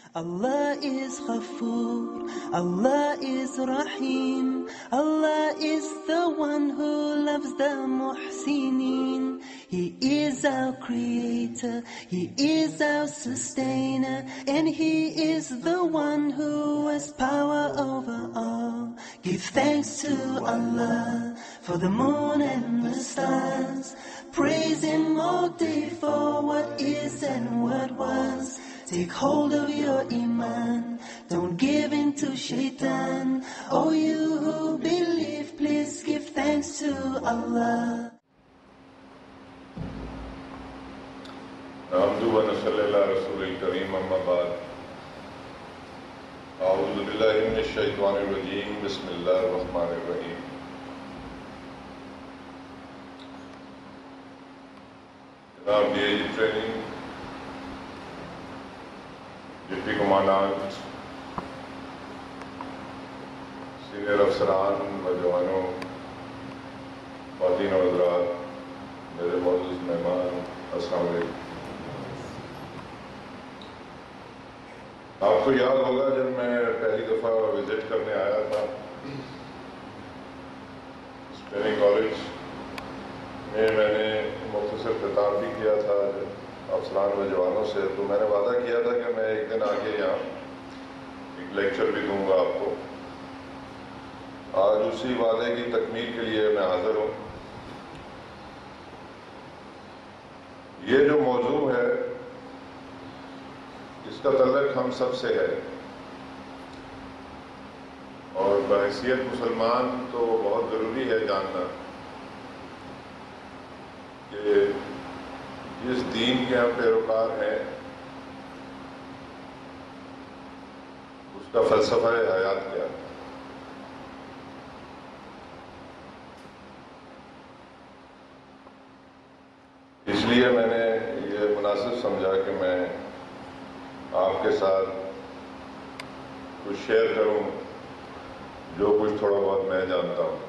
Allah is Ghafoor, Allah is Rahim, Allah is the one who loves the Muhsineen. He is our creator, He is our sustainer, and He is the one who has power over all. Give thanks to Allah for the moon and the stars. Praise Him all day for what is and what was. Take hold of your iman, don't give in to shaitan. Oh, you who believe, please give thanks to Allah. نحمده ونصلي على رسول الكريم أما بعد أعوذ بالله من الشيطان الرجيم بسم الله الرحمن الرحيم جناب D I G training deputy commandant senior افسران نوجوانوں خواتین و حضرات میرے معزز مہمان السلام علیکم. آپ کو یاد ہوگا جب میں پہلی دفعہ وزٹ کرنے آیا تھا ٹریننگ کالج میں نے مختصر خطاب بھی کیا تھا افسران و جوانوں سے. تو میں نے وعدہ کیا تھا کہ میں ایک دن آگے یہاں ایک لیکچر بھی دوں گا آپ کو. آج اسی وعدے کی تکمیل کے لیے میں حاضر ہوں. یہ جو موضوع ہے اس کا تعلق ہم سب سے ہے اور بحیثیت مسلمان تو بہت ضروری ہے جاننا کہ جس دین کے ہم پیروکار ہیں اس کا فلسفہ حیات کیا ہے. اس لیے میں نے یہ مناسب سمجھا کہ میں آپ کے ساتھ کچھ شیئر کروں جو کچھ تھوڑا بہت میں جانتا ہوں.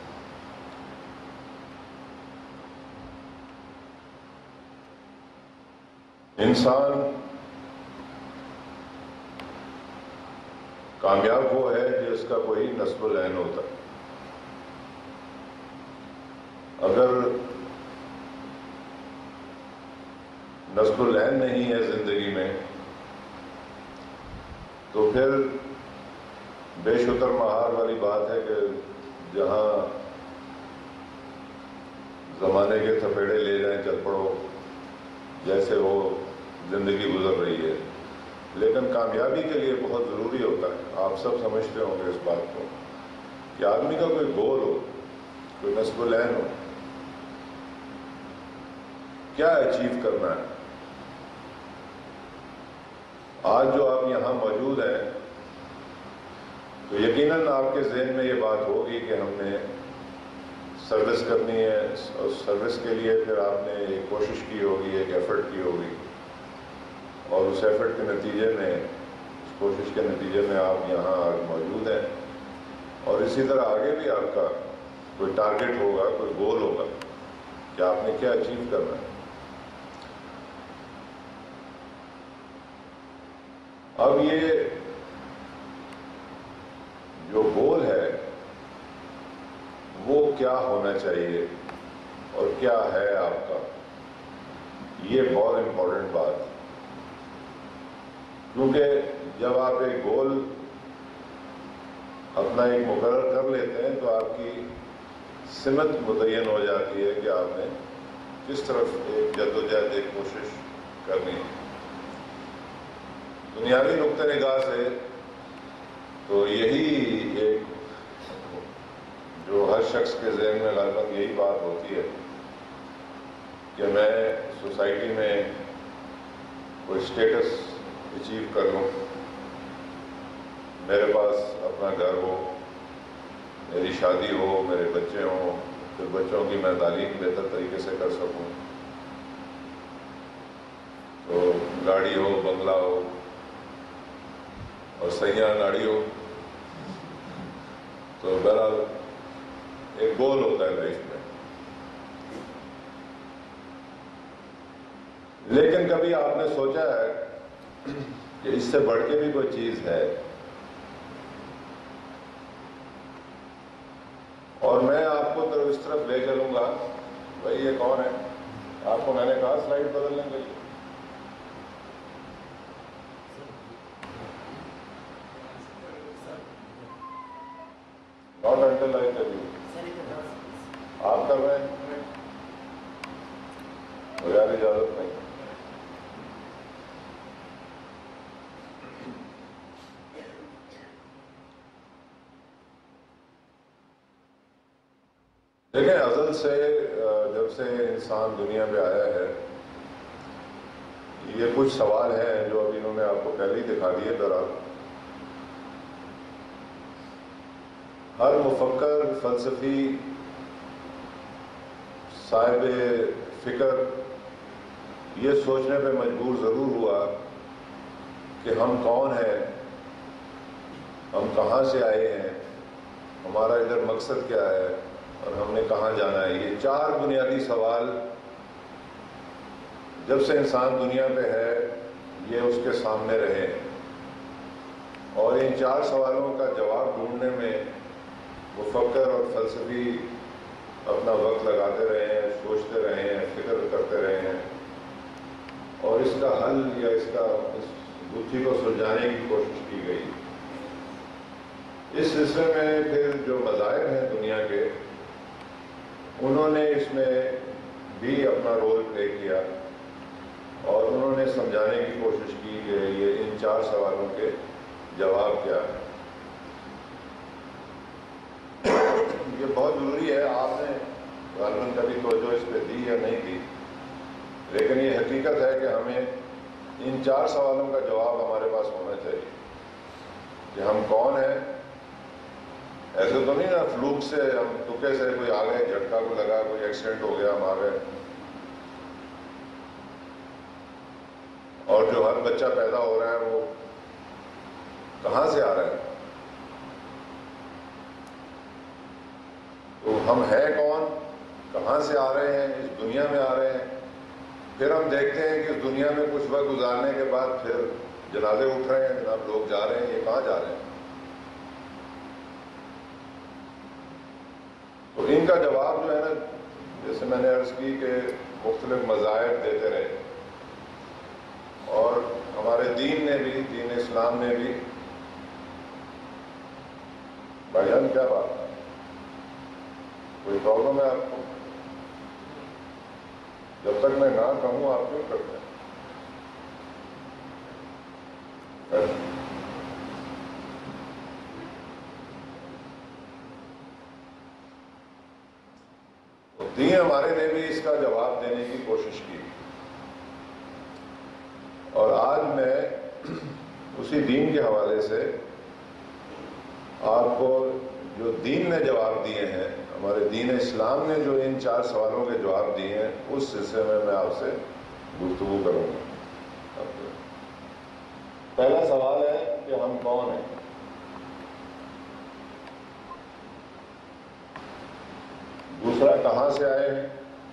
انسان کامیاب وہ ہے جس کا کوئی نسب العین ہوتا ہے. اگر نسب العین نہیں ہے زندگی میں تو پھر بے شتر مہار والی بات ہے کہ جہاں زمانے کے تھپیڑے لے جائیں چل پڑو جیسے وہ زندگی گزر رہی ہے. لیکن کامیابی کے لیے بہت ضروری ہوتا ہے, آپ سب سمجھتے ہوں گے اس بات کو, کہ آدمی کا کوئی گول ہو, کوئی نسب العین ہو, کیا اچیو کرنا ہے. آج جو آپ یہاں موجود ہیں تو یقیناً آپ کے ذہن میں یہ بات ہوگی کہ ہم نے سروس کرنی ہے اور سروس کے لیے پھر آپ نے ایک کوشش کی ہوگی, ایک ایفرٹ کی ہوگی اور اس ایفرٹ کے نتیجے میں, اس کوشش کے نتیجے میں آپ یہاں آج موجود ہیں. اور اسی طرح آگے بھی آپ کا کوئی ٹارگٹ ہوگا, کوئی گول ہوگا کہ آپ نے کیا اچیو کرنا ہے. اب یہ جو گول ہے وہ کیا ہونا چاہیے اور کیا ہے آپ کا, یہ بہت امپورٹنٹ بات ہے. کیونکہ جب آپ ایک گول اپنا ایک مقرر کر لیتے ہیں تو آپ کی سمت متعین ہو جاتی ہے کہ آپ نے کس طرف ایک جدوجہد, ایک کوشش کرنی ہے. دنیاوی نقطہ نگاہ سے تو یہی ایک جو ہر شخص کے ذہن میں غالباً یہی بات ہوتی ہے کہ میں سوسائٹی میں کوئی اسٹیٹس اچیو کر لوں, میرے پاس اپنا گھر ہو, میری شادی ہو, میرے بچے ہوں, پھر بچوں کی میں تعلیم بہتر طریقے سے کر سکوں, تو گاڑی ہو, بنگلہ ہو اور سیاح گاڑی ہو. تو بہرحال ایک گول ہوتا ہے لائف میں. لیکن کبھی آپ نے سوچا ہے کہ اس سے بڑھ کے بھی کوئی چیز ہے. اور میں آپ کو تو اس طرف لے چلوں گا. بھائی یہ کون ہے؟ آپ کو میں نے کہا سلائڈ بدلنے کے لیے. Not until I tell you. آپ کر رہے ہیں یار اجازت نہیں. دیکھیں ازل سے جب سے انسان دنیا پہ آیا ہے یہ کچھ سوال ہیں جو ابھی انہوں نے آپ کو پہلے ہی دکھا دیے. درحال ہر مفکر فلسفی صاحب فکر یہ سوچنے پہ مجبور ضرور ہوا کہ ہم کون ہیں, ہم کہاں سے آئے ہیں, ہمارا ادھر مقصد کیا ہے اور ہم نے کہاں جانا ہے. یہ 4 بنیادی سوال جب سے انسان دنیا پہ ہے یہ اس کے سامنے رہے, اور ان 4 سوالوں کا جواب ڈھونڈنے میں مفکر اور فلسفی اپنا وقت لگاتے رہے ہیں, سوچتے رہے ہیں, فکر کرتے رہے ہیں, اور اس کا حل یا اس گتھی کو سلجھانے کی کوشش کی گئی. اس سلسلے میں پھر جو مذاہب ہیں دنیا کے انہوں نے اس میں بھی اپنا رول پلے کیا, اور انہوں نے سمجھانے کی کوشش کی کہ یہ ان 4 سوالوں کے جواب کیا ہے. یہ بہت ضروری ہے. آپ نے غالباً کبھی توجہ اس پہ دی یا نہیں دی, لیکن یہ حقیقت ہے کہ ہمیں ان 4 سوالوں کا جواب ہمارے پاس ہونا چاہیے کہ ہم کون ہیں. ایسے تو نہیں نا فلوک سے ہم تکے سے کوئی آ گئے, جھٹکا کو لگا, کوئی ایکسیڈنٹ ہو گیا, ہم آ گئے. اور جو ہر بچہ پیدا ہو رہا ہے وہ کہاں سے آ رہا ہے؟ تو ہم ہیں کون, کہاں سے آ رہے ہیں, اس دنیا میں آ رہے ہیں. پھر ہم دیکھتے ہیں کہ اس دنیا میں کچھ وقت گزارنے کے بعد پھر جنازے اٹھ رہے ہیں, جناب لوگ جا رہے ہیں, یہ کہاں جا رہے ہیں؟ تو ان کا جواب جو ہے نا, جیسے میں نے عرض کی کہ مختلف مذاہب دیتے رہے, اور ہمارے دین نے بھی, دین اسلام نے بھی. بھائی جان کیا بات ہے, کوئی پرابلم ہے آپ کو؟ جب تک میں نہ کہوں آپ کیوں کرتے ہیں؟ دین ہمارے نے بھی اس کا جواب دینے کی کوشش کی, اور آج میں اسی دین کے حوالے سے آپ کو جو دین نے جواب دیے ہیں, ہمارے دین اسلام نے جو ان 4 سوالوں کے جواب دیے ہیں, اس سلسلے میں آپ سے گفتگو کروں گا. پہلا سوال ہے کہ ہم کون ہیں. دوسرا کہاں سے آئے ہیں,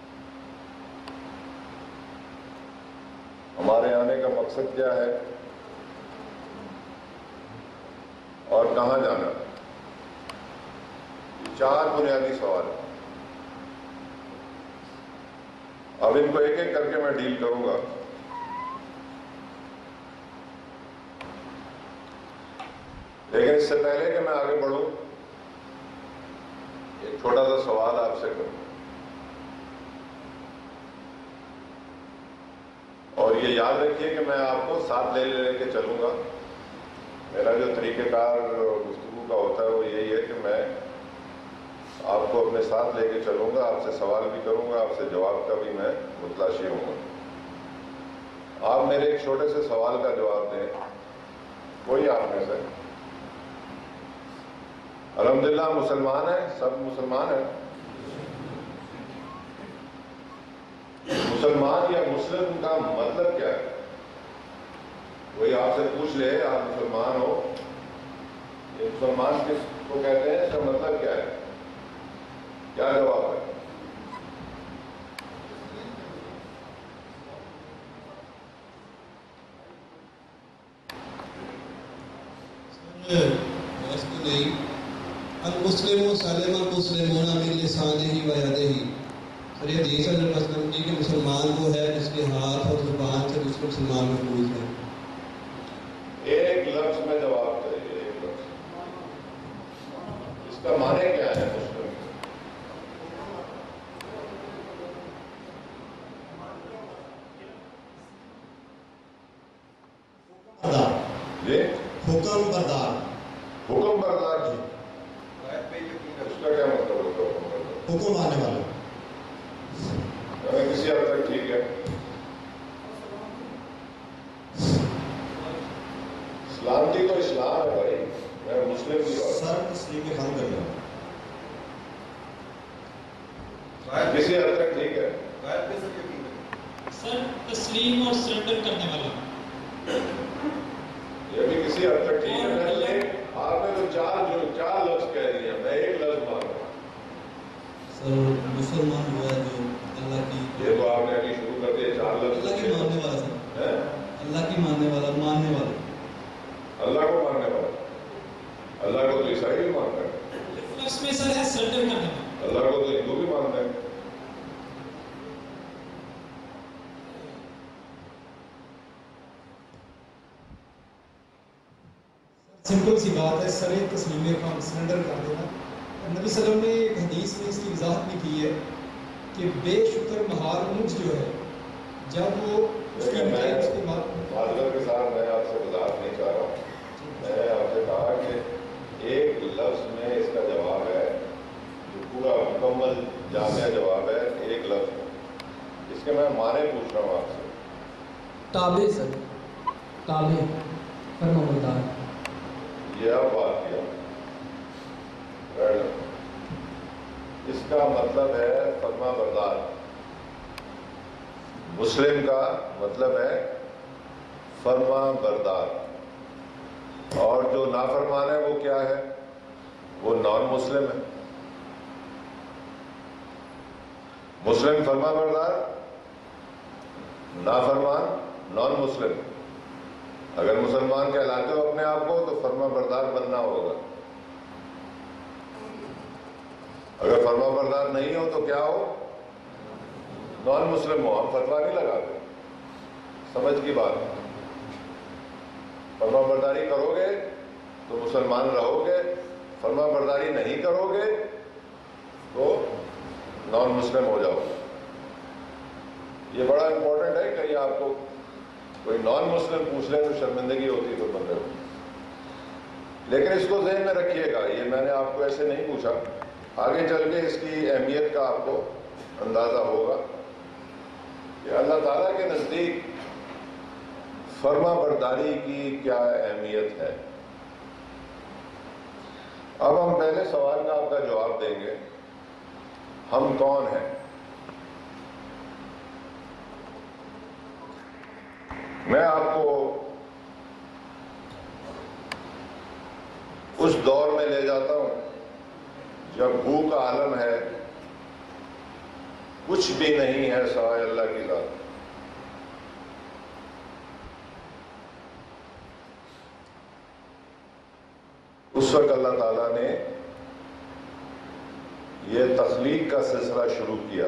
ہمارے آنے کا مقصد کیا ہے, اور کہاں جانا. یہ 4 بنیادی سوال ہیں. اب ان کو ایک ایک کر کے میں ڈیل کروں گا. لیکن اس سے پہلے کہ میں آگے بڑھوں, ایک چھوٹا سا سوال آپ سے کروں, اور یہ یاد رکھیے کہ میں آپ کو ساتھ لے کے چلوں گا. میرا جو طریقہ کار گفتگو کا ہوتا ہے وہ یہی ہے کہ میں آپ کو اپنے ساتھ لے کے چلوں گا, آپ سے سوال بھی کروں گا, آپ سے جواب کا بھی میں متلاشی ہوں گا. آپ میرے ایک چھوٹے سے سوال کا جواب دیں. کوئی آپ میں سے الحمدللہ مسلمان ہیں, سب مسلمان ہیں. مسلمان یا مسلم کا مطلب کیا ہے؟ کوئی آپ سے پوچھ لے آپ مسلمان ہو, یہ مسلمان کس کو کہتے ہیں, اس کا مطلب کیا ہے, کیا جواب ہے؟ اس کو نہیں المسلم سالم المسلمون من لسانہ و یدہ. سر یہ حدیث ہے جو مسلم کی کہ مسلمان وہ ہے جس کے ہاتھ اور زبان سے دوسرے مسلمان محفوظ ہے. ایک لفظ میں جواب چاہیے، ایک لفظ. اس کا معنی کیا ہے مسلم؟ جی حکم بردار. حکم بردار. جی اس کا کیا مطلب ہوتا ہے حکم بردار؟ حکم آنے والا. کسی حد تک ٹھیک ہے. اسلام کی تو اسلام ہے بھائی، میں مسلم کی بات. سر تسلیم کے کام کر رہا ہوں. کسی حد تک ٹھیک ہے. سر تسلیم اور سرنڈر کرنے والا. یہ بھی کسی حد تک ٹھیک ہے. آپ نے تو چار لفظ کہہ دیے، میں ایک لفظ مان رہا ہوں. سر مسلمان ہوا ہے جو اللہ کی، یہ تو آپ نے ابھی شروع کر دیا 4 لفظ. اللہ کی ماننے والا. سر اللہ کی ماننے والا، ماننے والا. اللہ کو ماننے والا. اللہ کو تو عیسائی بھی مانتا ہے. لفظ میں سر ہے سرنڈر کرنے والا. اللہ کو تو ہندو بھی مانتا ہے. سمپل سی بات ہے سر تسلیم کا سرنڈر کر دینا. نبی صلی اللہ علیہ وسلم نے ایک حدیث میں اس کی وضاحت بھی کی ہے کہ بے شکر مہار اونٹ جو ہے جب وہ اس کی معذرت کے ساتھ میں آپ سے وضاحت نہیں چاہ رہا ہوں. میں نے آپ سے کہا کہ ایک لفظ میں اس کا جواب ہے، جو پورا مکمل جامع جواب ہے ایک لفظ میں. اس کے میں معنی پوچھ رہا ہوں آپ سے. تابع. سر تابع فرما بردار. یہ اب بات کیا. اس کا مطلب ہے فرما بردار. مسلم کا مطلب ہے فرما بردار. اور جو نافرمان ہے وہ کیا ہے؟ وہ نان مسلم ہے. مسلم فرما بردار، نافرمان نان مسلم. اگر مسلمان کہلاتے ہو اپنے آپ کو تو فرما بردار بننا ہوگا. اگر فرما بردار نہیں ہو تو کیا ہو؟ نان مسلم ہو. ہم فتویٰ نہیں لگاتے، سمجھ کی بات. فرما برداری کرو گے تو مسلمان رہو گے، فرما برداری نہیں کرو گے تو نان مسلم ہو جاؤ گے. یہ بڑا امپورٹنٹ ہے. کہیں آپ کو کوئی نان مسلم پوچھ لے تو شرمندگی ہوتی ہے بندے کو. لیکن اس کو ذہن میں رکھیے گا، یہ میں نے آپ کو ایسے نہیں پوچھا. آگے چل کے اس کی اہمیت کا آپ کو اندازہ ہوگا کہ اللہ تعالیٰ کے نزدیک فرما برداری کی کیا اہمیت ہے. اب ہم پہلے سوال کا آپ کا جواب دیں گے. ہم کون ہیں؟ میں آپ کو اس دور میں لے جاتا ہوں جب بھوک کا عالم ہے، کچھ بھی نہیں ہے سوائے اللہ کی ذات. اس وقت اللہ تعالیٰ نے یہ تخلیق کا سلسلہ شروع کیا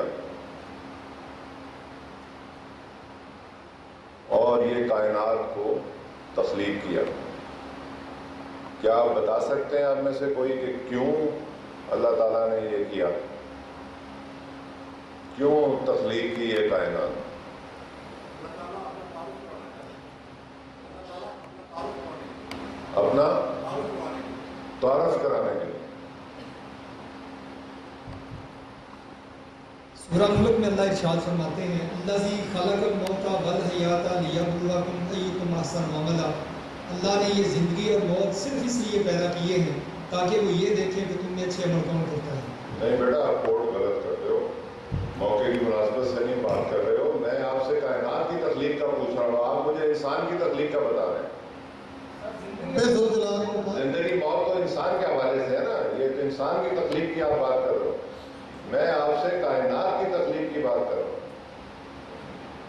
اور یہ کائنات کو تخلیق کیا. کیا آپ بتا سکتے ہیں آپ میں سے کوئی کہ کیوں اللہ تعالیٰ نے یہ کیا؟ کیوں تخلیق کی یہ کائنات؟ اپنا تعارف کرانے کے لیے. سورہ ملک میں اللہ ارشاد فرماتے ہیں الذی خلق الموت والحیات لیبلوکم ایکم احسن عملا. اللہ نے یہ زندگی اور موت صرف اس لیے پیدا کیے ہیں تاکہ وہ یہ دیکھیں کہ تم نے اچھے عمل کون کرتا ہے. نہیں بیٹا، آپ کوٹ غلط کرتے ہو، موقع کی مناسبت سے نہیں بات کر رہے ہو. میں آپ سے کائنات کی تخلیق کا پوچھ رہا ہوں، آپ مجھے انسان کی تخلیق کا بتا رہے ہیں. زندگی موت تو انسان کے حوالے سے ہے نا، یہ تو انسان کی تخلیق کی آپ بات کر رہے ہو. میں آپ سے کائنات کی تخلیق کی بات کر رہا ہوں.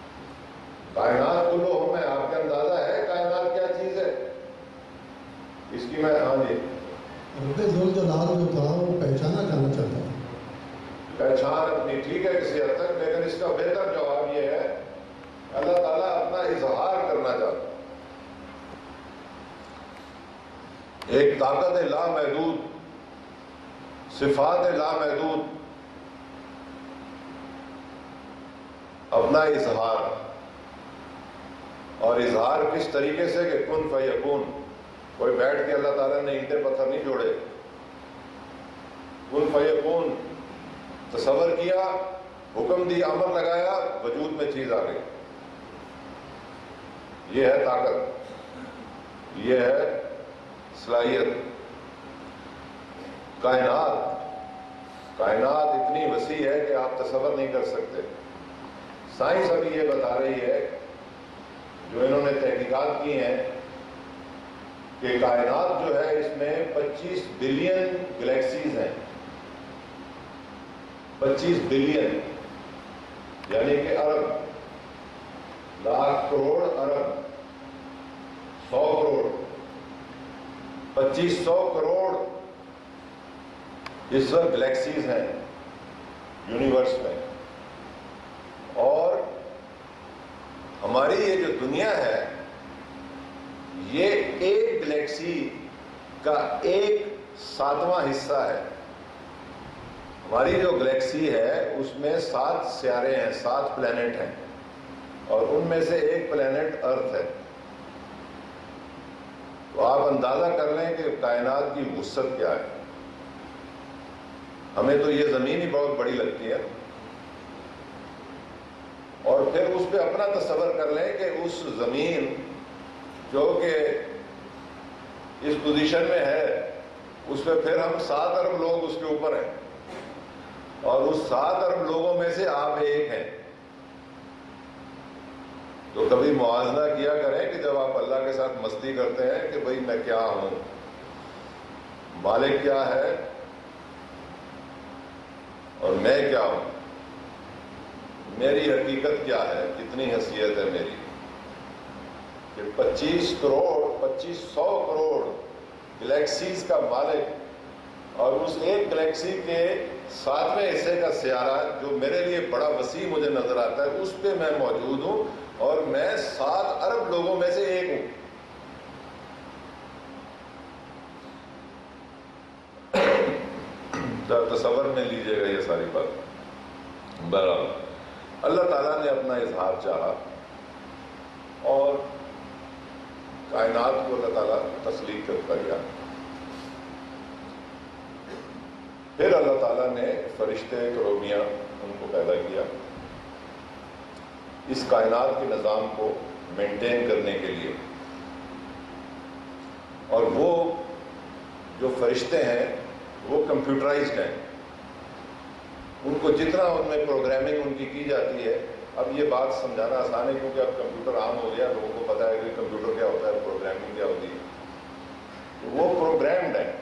کائنات کلو ہے، آپ کا اندازہ ہے کائنات کیا چیز ہے؟ اس کی میں ہاں جی رب ذوالجلال جو تھا وہ پہچانا جانا چاہتا تھا. پہچان اپنی ٹھیک ہے کسی حد تک، لیکن اس کا بہتر جواب یہ ہے اللہ تعالیٰ اپنا اظہار کرنا چاہتا ہے. ایک طاقت لامحدود، صفات لامحدود، اپنا اظہار. اور اظہار کس طریقے سے کہ کن فیکون. کوئی بیٹھ کے اللہ تعالیٰ نے اینٹیں پتھر نہیں جوڑے. کن فیکون تصور کیا، حکم دی، امر لگایا، وجود میں چیز آ گئی. یہ ہے طاقت، یہ ہے صلاحیت. کائنات اتنی وسیع ہے کہ آپ تصور نہیں کر سکتے. سائنس ابھی یہ بتا رہی ہے، جو انہوں نے تحقیقات کی ہیں، کہ کائنات جو ہے اس میں 25 بلین گلیکسیز ہیں. 25 بلین یعنی کہ ارب، لاکھ کروڑ، ارب، 100 کروڑ، 2500 کروڑ اس وقت گلیکسیز ہیں یونیورس میں. اور ہماری یہ جو دنیا ہے یہ ایک گلیکسی کا 1/7واں حصہ ہے. ہماری جو گلیکسی ہے اس میں 7 سیارے ہیں، 7 پلینٹ ہیں، اور ان میں سے ایک پلینٹ ارتھ ہے. تو آپ اندازہ کر لیں کہ کائنات کی وسعت کیا ہے. ہمیں تو یہ زمین ہی بہت بڑی لگتی ہے، اور پھر اس پہ اپنا تصور کر لیں کہ اس زمین جو کہ اس پوزیشن میں ہے، اس پہ پھر ہم 7 ارب لوگ اس کے اوپر ہیں، اور اس 7 ارب لوگوں میں سے آپ ایک ہیں. تو کبھی موازنہ کیا کریں کہ جب آپ اللہ کے ساتھ مستی کرتے ہیں کہ بھئی میں کیا ہوں، مالک کیا ہے اور میں کیا ہوں، میری حقیقت کیا ہے، کتنی حیثیت ہے میری. کہ 2500 کروڑ گلیکسیز کا مالک، اور اس ایک گلیکسی کے 7ویں حصے کا سیارہ جو میرے لیے بڑا وسیع مجھے نظر آتا ہے، اس پہ میں موجود ہوں، اور میں 7 ارب لوگوں میں سے ایک ہوں. تصور میں لیجئے گا یہ ساری بات. بہرحال اللہ تعالیٰ نے اپنا اظہار چاہا، اور کائنات کو اللہ تعالیٰ تخلیق کرتا گیا. پھر اللہ تعالیٰ نے فرشتے، کروبیاں، ان کو پیدا کیا اس کائنات کے نظام کو مینٹین کرنے کے لیے. اور وہ جو فرشتے ہیں وہ کمپیوٹرائزڈ ہیں. ان کو جتنا ان میں پروگرامنگ ان کی جاتی ہے، اب یہ بات سمجھانا آسان ہے کیونکہ اب کمپیوٹر عام ہو گیا، لوگوں کو پتہ ہے کہ کمپیوٹر کیا ہوتا ہے، پروگرامنگ کیا ہوتی ہے. وہ پروگرامڈ ہے.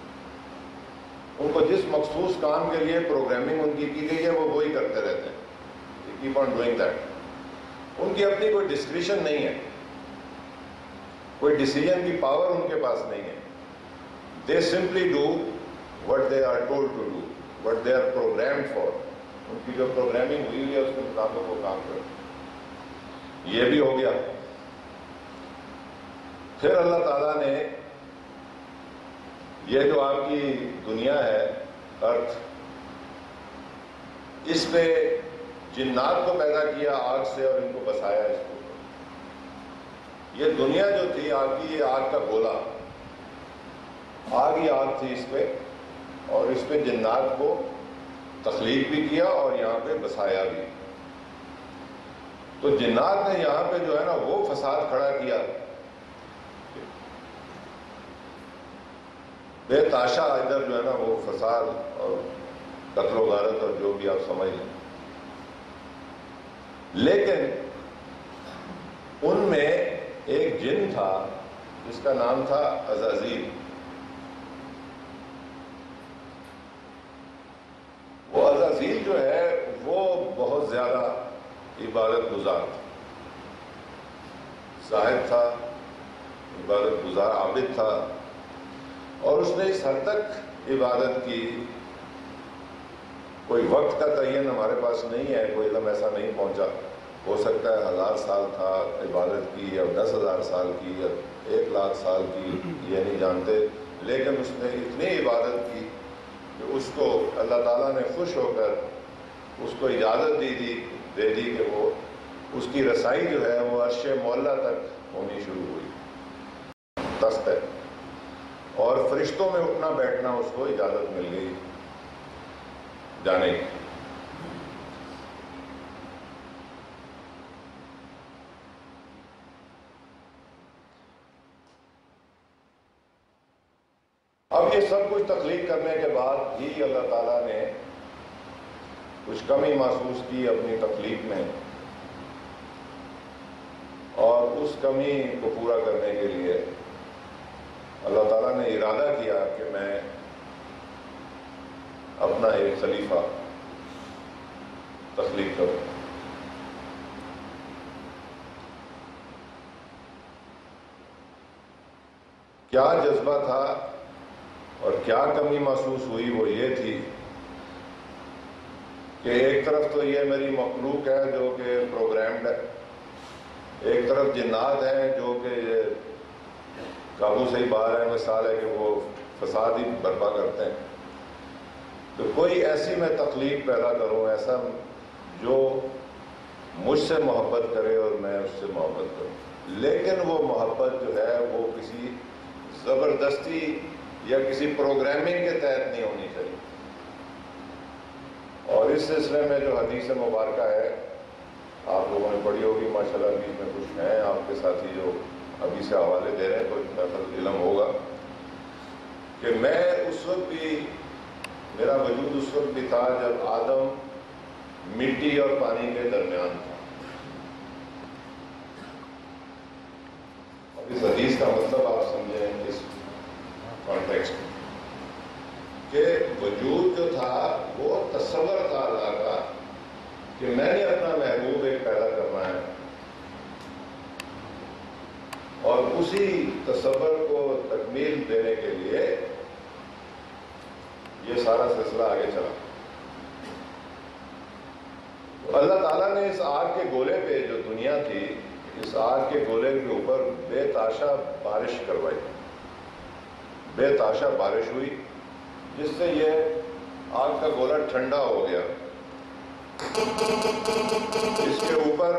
ان کو جس مخصوص کام کے لیے پروگرامنگ ان کی گئی ہے وہ وہی کرتے رہتے ہیں. Keep on doing that. ان کی اپنی کوئی ڈسکریشن نہیں ہے، کوئی ڈیسیژن کی پاور ان کے پاس نہیں ہے. They simply do what they are told to do, what they are programmed for. ان کی جو پروگرامنگ ہوئی ہے اس کے مطابق وہ کام کرے. یہ بھی ہو گیا. پھر اللہ تعالیٰ نے یہ جو آپ کی دنیا ہے، ارتھ، اس پہ جنات کو پیدا کیا آگ سے، اور ان کو بسایا اس کو. یہ دنیا جو تھی آپ کی، یہ آگ کا گولا، آگ ہی آگ تھی اس پہ، اور اس پہ جنات کو تخلیق بھی کیا اور یہاں پہ بسایا بھی. تو جنات نے یہاں پہ جو ہے نا وہ فساد کھڑا کیا، بے تاشا ادھر جو ہے نا وہ فساد اور قتل و غارت اور جو بھی آپ سمجھ لیں. لیکن ان میں ایک جن تھا جس کا نام تھا عزازیل. وہ عزازیل جو ہے وہ بہت زیادہ عبادت گزار تھا، زاہد تھا، عبادت گزار عابد تھا. اور اس نے اس حد تک عبادت کی، کوئی وقت کا تعین ہمارے پاس نہیں ہے، کوئی علم ایسا نہیں پہنچا، ہو سکتا ہے 1000 سال تھا عبادت کی یا 10,000 سال کی یا 1,00,000 سال کی، یہ نہیں جانتے، لیکن اس نے اتنی عبادت کی کہ اس کو اللہ تعالیٰ نے خوش ہو کر اس کو اجازت دے دی کہ وہ اس کی رسائی جو ہے وہ عرش معلیٰ تک ہونی شروع ہوئی، تست ہے، اور فرشتوں میں اٹھنا بیٹھنا اس کو اجازت مل گئی جانے کی۔ اب یہ سب کچھ تخلیق کرنے کے بعد بھی اللہ تعالیٰ نے کچھ کمی محسوس کی اپنی تخلیق میں، اور اس کمی کو پورا کرنے کے لیے اللہ تعالیٰ نے ارادہ کیا کہ میں اپنا ایک خلیفہ تخلیق کروں۔ کیا جذبہ تھا اور کیا کمی محسوس ہوئی؟ وہ یہ تھی کہ ایک طرف تو یہ میری مخلوق ہے جو کہ پروگرامڈ ہے، ایک طرف جنات ہیں جو کہ قابو سے ہی باہر ہیں، مثال ہے کہ وہ فساد ہی برپا کرتے ہیں، تو کوئی ایسی میں تخلیق پیدا کروں، ایسا جو مجھ سے محبت کرے اور میں اس سے محبت کروں، لیکن وہ محبت جو ہے وہ کسی زبردستی یا کسی پروگرامنگ کے تحت نہیں ہونی چاہیے۔ اور اس سلسلے میں جو حدیث مبارکہ ہے آپ لوگوں نے پڑھی ہوگی ماشاءاللہ، بیچ میں کچھ ہیں آپ کے ساتھی جو ابھی سے حوالے دے رہے ہیں، کوئی محفل علم ہوگا کہ میں اس وقت بھی، میرا وجود اس وقت بھی تھا جب آدم مٹی اور پانی کے درمیان تھا۔ اب اس حدیث کا مطلب آپ سمجھیں اس کانٹیکسٹ میں کہ وجود جو تھا وہ تصور تھا اللہ کا کہ میں نے اپنا محبوب ایک پیدا کرنا ہے، اور اسی تصور کو تکمیل دینے کے لیے یہ سارا سلسلہ آگے چلا۔ تو اللہ تعالیٰ نے اس آگ کے گولے پہ جو دنیا تھی، اس آگ کے گولے کے اوپر بے تاشا بارش کروائی، بے تاشا بارش ہوئی، جس سے یہ آگ کا گولا ٹھنڈا ہو گیا۔ اس کے اوپر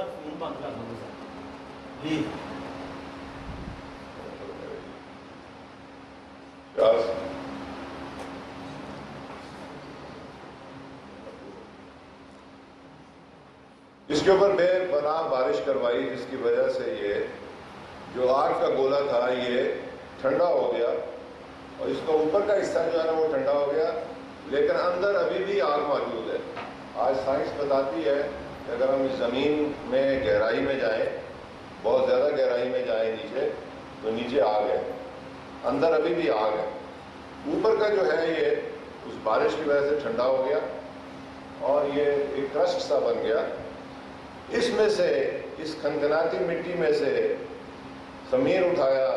اس کے اوپر بے پناہ بارش کروائی، جس کی وجہ سے یہ جو آگ کا گولا تھا یہ ٹھنڈا ہو گیا، اور اس کا اوپر کا حصہ جو ہے نا وہ ٹھنڈا ہو گیا، لیکن اندر ابھی بھی آگ موجود ہے۔ آج سائنس بتاتی ہے کہ اگر ہم اس زمین میں گہرائی میں جائیں، بہت زیادہ گہرائی میں جائیں نیچے، تو نیچے آگ ہے، اندر ابھی بھی آگ ہے۔ اوپر کا جو ہے یہ اس بارش کی وجہ سے ٹھنڈا ہو گیا اور یہ ایک کرسٹ سا بن گیا۔ اس میں سے، اس کھنکھناتی مٹی میں سے خمیر اٹھایا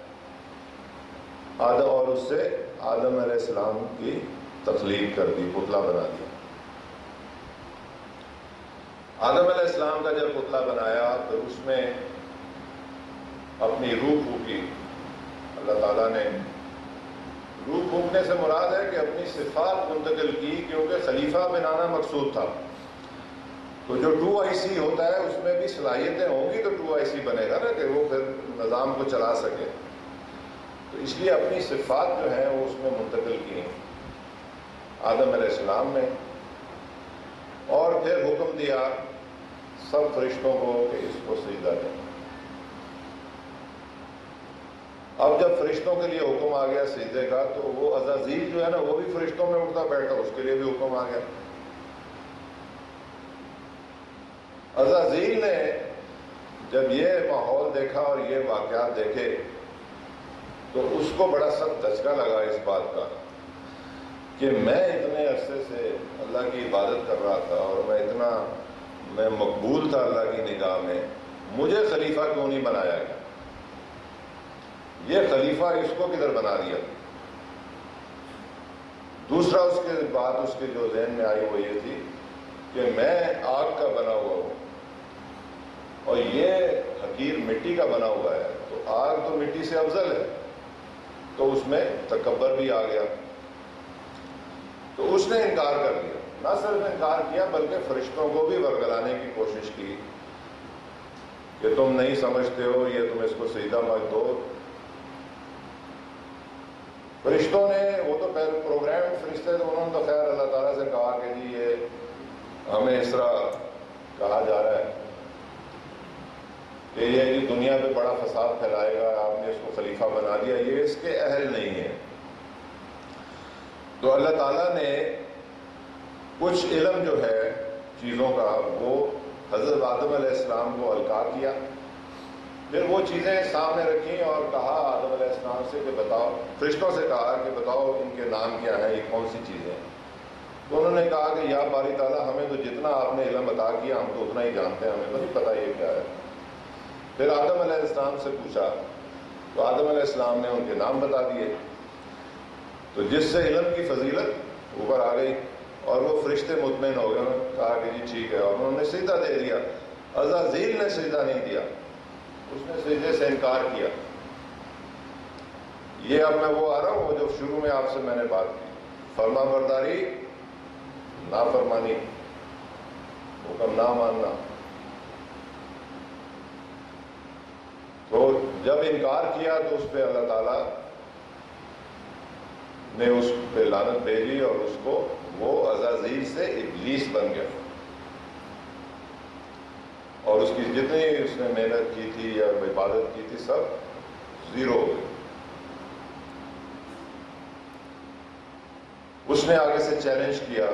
آدم، اور اس سے آدم علیہ السلام کی تخلیق کر دی، پتلا بنا دیا۔ آدم علیہ السلام کا جب پتلا بنایا تو اس میں اپنی روح پھونکی اللہ تعالیٰ نے۔ روح پھونکنے سے مراد ہے کہ اپنی صفات منتقل کی، کیونکہ خلیفہ بنانا مقصود تھا۔ تو جو 2IC ہوتا ہے اس میں بھی صلاحیتیں ہوں گی تو 2IC بنے گا نا، کہ وہ پھر نظام کو چلا سکے، تو اس لیے اپنی صفات جو ہیں وہ اس میں منتقل کی آدم علیہ السلام نے، اور پھر حکم دیا سب فرشتوں کو کہ اس کو سجدہ دیں۔ اب جب فرشتوں کے لیے حکم آ گیا سجدے کا، تو وہ عزازیل جو ہے نا وہ بھی فرشتوں میں اٹھتا بیٹھا، اس کے لیے بھی حکم آ گیا۔ عزازیل نے جب یہ ماحول دیکھا اور یہ واقعات دیکھے تو اس کو بڑا سخت دھچکا لگا اس بات کا کہ میں اتنے عرصے سے اللہ کی عبادت کر رہا تھا اور میں مقبول تھا اللہ کی نگاہ میں، مجھے خلیفہ کیوں نہیں بنایا گیا؟ یہ خلیفہ اس کو کدھر بنا دیا؟ دوسرا اس کے بعد اس کے جو ذہن میں آئی وہ یہ تھی کہ میں آگ کا بنا ہوا ہوں اور یہ حقیر مٹی کا بنا ہوا ہے، تو آگ تو مٹی سے افضل ہے، تو اس میں تکبر بھی آ گیا، تو اس نے انکار کر دیا۔ نہ صرف انکار کیا بلکہ فرشتوں کو بھی ورگلانے کی کوشش کی کہ تم نہیں سمجھتے ہو، یہ تم اس کو سجدہ مت دو۔ فرشتوں نے، وہ تو پہلے پروگرام فرشتے تھے، انہوں نے تو خیر اللہ تعالیٰ سے کہا کہ جی یہ ہمیں اس طرح کہا جا رہا ہے کہ یہ جی دنیا پہ بڑا فساد پھیلائے گا، آپ نے اس کو خلیفہ بنا دیا، یہ اس کے اہل نہیں ہے۔ تو اللہ تعالیٰ نے کچھ علم جو ہے چیزوں کا وہ حضرت آدم علیہ السلام کو القا کیا، پھر وہ چیزیں سامنے رکھیں اور کہا آدم علیہ السلام سے کہ بتاؤ، فرشتوں سے کہا کہ بتاؤ ان کے نام کیا ہیں، یہ کون سی چیزیں ہیں؟ تو انہوں نے کہا کہ یا باری تعالیٰ ہمیں تو جتنا آپ نے علم عطا کیا ہم تو اتنا ہی جانتے ہیں، ہمیں تو نہیں پتہ یہ کیا ہے۔ پھر آدم علیہ السلام سے پوچھا تو آدم علیہ السلام نے ان کے نام بتا دیے، تو جس سے علم کی فضیلت اوپر آ گئی اور وہ فرشتے مطمئن ہو گئے، انہوں نے کہا کہ جی ٹھیک ہے، اور انہوں نے سجدہ دے دیا۔ عزازیل نے سجدہ نہیں دیا، اس نے سجدے سے انکار کیا۔ یہ اب میں وہ آ رہا ہوں وہ جو شروع میں آپ سے میں نے بات کی، فرما برداری، نافرمانی، حکم نہ ماننا۔ تو جب انکار کیا تو اس پہ اللہ تعالیٰ نے اس پہ لعنت بھیجی اور اس کو وہ عزازیل سے ابلیس بن گیا، اور اس کی جتنی اس نے محنت کی تھی یا عبادت کی تھی سب زیرو ہو گئی۔ اس نے آگے سے چیلنج کیا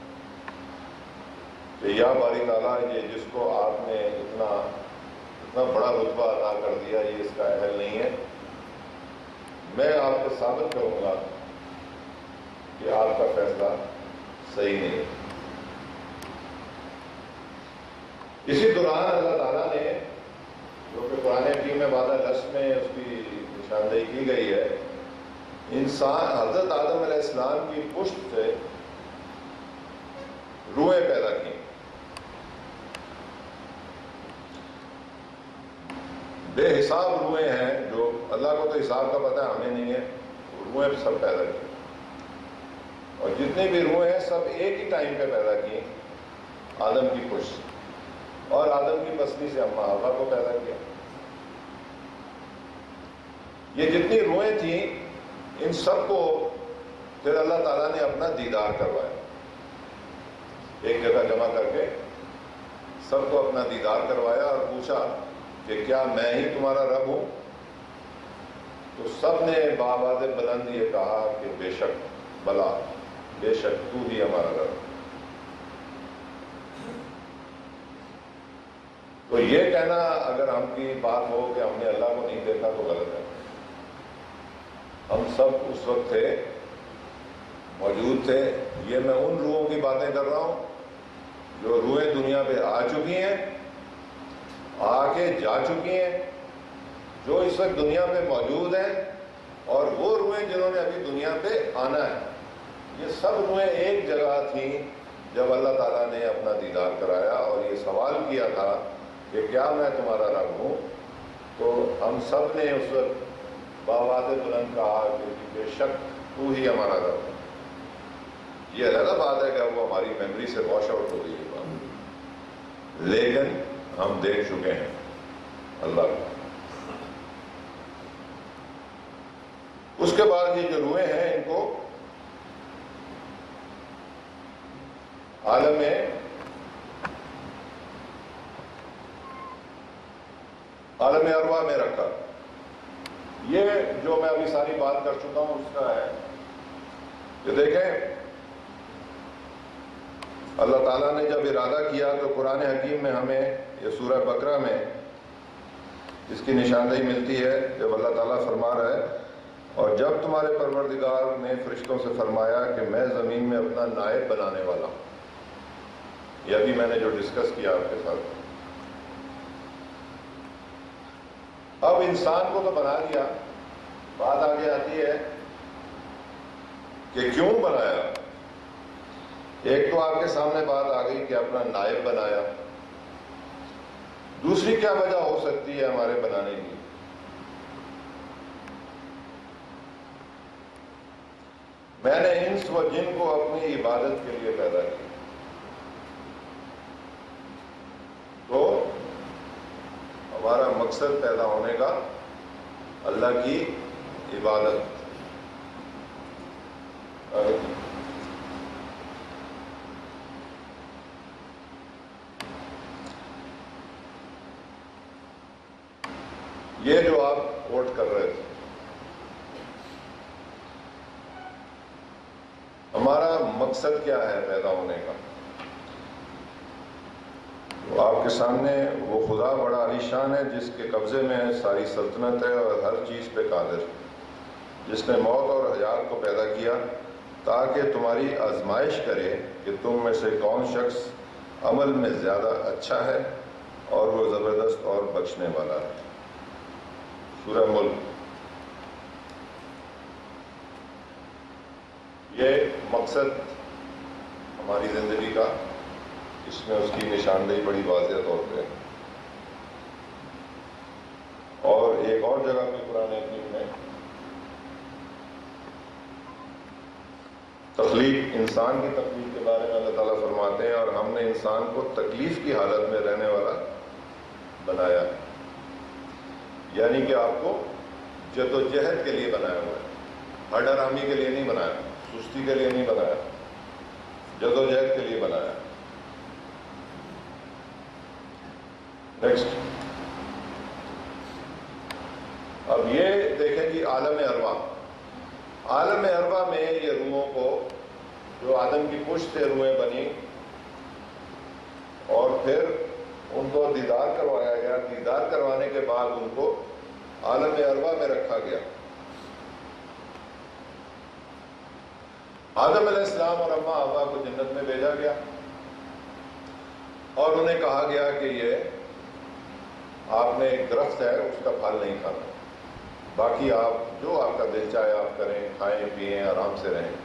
کہ یا باری تعالیٰ، یہ جس کو آپ نے اتنا بڑا رتبہ عطا کر دیا یہ اس کا اہل نہیں ہے، میں آپ کو ثابت کروں گا کہ آپ کا فیصلہ صحیح نہیں ہے۔ اسی دوران اللہ تعالیٰ نے، جو کہ قرآن حکیم میں وعدہ لفظ میں اس کی نشاندہی کی گئی ہے، انسان حضرت آدم علیہ السلام کی پشت سے روحیں پیدا کی، بے حساب روحیں ہیں، جو اللہ کو تو حساب کا پتہ ہے، ہمیں نہیں ہے، روحیں سب پیدا کی، اور جتنی بھی روحیں ہیں سب ایک ہی ٹائم پہ پیدا کی آدم کی پشت سے، اور آدم کی پسلی سے اماں حوا کو پیدا کیا۔ یہ جتنی روحیں تھیں ان سب کو پھر اللہ تعالیٰ نے اپنا دیدار کروایا، ایک جگہ جمع کر کے سب کو اپنا دیدار کروایا اور پوچھا کہ کیا میں ہی تمہارا رب ہوں؟ تو سب نے بآواز بلند یہ کہا کہ بے شک، بلا، بے شک تو ہی ہمارا رب۔ تو یہ کہنا اگر ہم کی بات ہو کہ ہم نے اللہ کو نہیں دیکھا تو غلط ہے۔ ہم سب اس وقت تھے، موجود تھے۔ یہ میں ان روحوں کی باتیں کر رہا ہوں جو روحیں دنیا پہ آ چکی ہیں، آ کے جا چکی ہیں، جو اس وقت دنیا پہ موجود ہیں، اور وہ روحیں جنہوں نے ابھی دنیا پہ آنا ہے۔ یہ سب روحیں ایک جگہ تھیں جب اللہ تعالیٰ نے اپنا دیدار کرایا اور یہ سوال کیا تھا کہ کیا میں تمہارا رب ہوں؟ تو ہم سب نے اس وقت بآواز بلند کہا کہ بے شک تو ہی ہمارا رب ہے۔ یہ علیحدہ بات ہے کہ وہ ہماری میموری سے واش آؤٹ ہو گئی ہے بات، لیکن ہم دیکھ چکے ہیں اللہ کو۔ اس کے بعد یہ جو روحیں ہیں ان کو عالم ارواح میں رکھا۔ یہ جو میں ابھی ساری بات کر چکا ہوں اس کا ہے کہ دیکھیں اللہ تعالیٰ نے جب ارادہ کیا تو قرآن حکیم میں ہمیں یہ سورہ بقرہ میں اس کی نشاندہی ملتی ہے، جب اللہ تعالیٰ فرما رہا ہے اور جب تمہارے پروردگار نے فرشتوں سے فرمایا کہ میں زمین میں اپنا نائب بنانے والا ہوں۔ یہ ابھی میں نے جو ڈسکس کیا آپ کے ساتھ، اب انسان کو تو بنا دیا، بات آگے آتی ہے کہ کیوں بنایا؟ ایک تو آپ کے سامنے بات آ گئی کہ اپنا نائب بنایا، دوسری کیا وجہ ہو سکتی ہے ہمارے بنانے کی؟ میں نے انس و جن کو اپنی عبادت کے لیے پیدا کیا، تو ہمارا مقصد پیدا ہونے کا اللہ کی عبادت۔ یہ جو آپ کوٹ کر رہے تھے، ہمارا مقصد کیا ہے پیدا ہونے کا؟ تو آپ کے سامنے وہ خدا بڑا عالیشان ہے جس کے قبضے میں ساری سلطنت ہے اور ہر چیز پہ قادر، جس نے موت اور حیات کو پیدا کیا تاکہ تمہاری آزمائش کرے کہ تم میں سے کون شخص عمل میں زیادہ اچھا ہے، اور وہ زبردست اور بخشنے والا ہے۔ سورہ ملک۔ یہ مقصد ہماری زندگی کا، اس میں اس کی نشاندہی بڑی واضح طور پہ ہے۔ اور ایک اور جگہ پہ قرآن حکیم میں تخلیق، انسان کی تخلیق کے بارے میں اللہ تعالیٰ فرماتے ہیں، اور ہم نے انسان کو تکلیف کی حالت میں رہنے والا بنایا ہے، یعنی کہ آپ کو جد و جہد کے لیے بنایا ہوا ہے، ہڈ آرامی کے لیے نہیں بنایا، سستی کے لیے نہیں بنایا، جد و جہد کے لیے بنایا۔ نیکسٹ، اب یہ دیکھیں کہ عالم ارواح، عالم ارواح میں یہ روحوں کو، جو آدم کی پشت سے روحیں بنی اور پھر ان کو دیدار کروایا گیا، دیدار کروانے کے بعد ان کو عالم ارواح میں رکھا گیا۔ آدم علیہ السلام اور اماں حوا کو جنت میں بھیجا گیا اور انہیں کہا گیا کہ یہ آپ نے ایک درخت ہے اس کا پھل نہیں کھانا، باقی آپ جو آپ کا دل چاہے آپ کریں، کھائیں پیئیں، آرام سے رہیں۔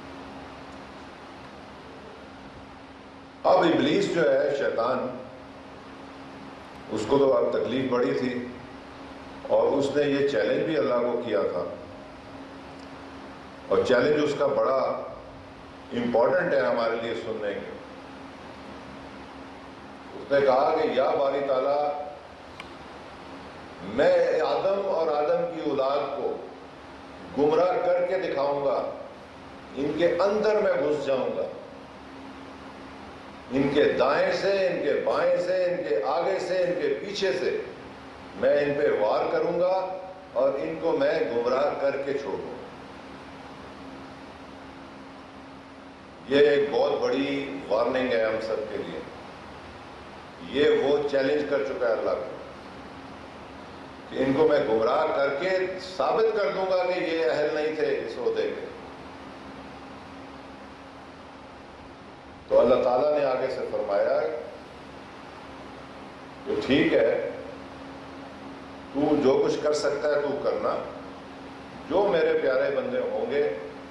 اب ابلیس جو ہے شیطان، اس کو تو اب تکلیف بڑی تھی، اور اس نے یہ چیلنج بھی اللہ کو کیا تھا، اور چیلنج اس کا بڑا امپورٹنٹ ہے ہمارے لیے سننے کے۔ اس نے کہا کہ یا باری تعالیٰ، میں آدم اور آدم کی اولاد کو گمراہ کر کے دکھاؤں گا، ان کے اندر میں گھس جاؤں گا، ان کے دائیں سے، ان کے بائیں سے، ان کے آگے سے، ان کے پیچھے سے میں ان پہ وار کروں گا اور ان کو میں گمراہ کر کے چھوڑوں۔ یہ ایک بہت بڑی وارننگ ہے ہم سب کے لیے۔ یہ وہ چیلنج کر چکا ہے اللہ کو کہ ان کو میں گمراہ کر کے ثابت کر دوں گا کہ یہ اہل نہیں تھے اس عہدے کے۔ تو اللہ تعالیٰ نے آگے سے فرمایا کہ ٹھیک ہے، تو جو کچھ کر سکتا ہے تو کرنا، جو میرے پیارے بندے ہوں گے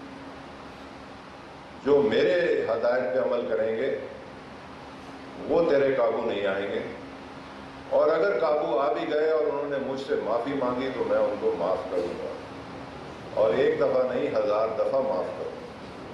جو میرے ہدایت پہ عمل کریں گے وہ تیرے قابو نہیں آئیں گے، اور اگر قابو آ بھی گئے اور انہوں نے مجھ سے معافی مانگی تو میں ان کو معاف کروں گا، اور ایک دفعہ نہیں 1000 دفعہ معاف کروں گا۔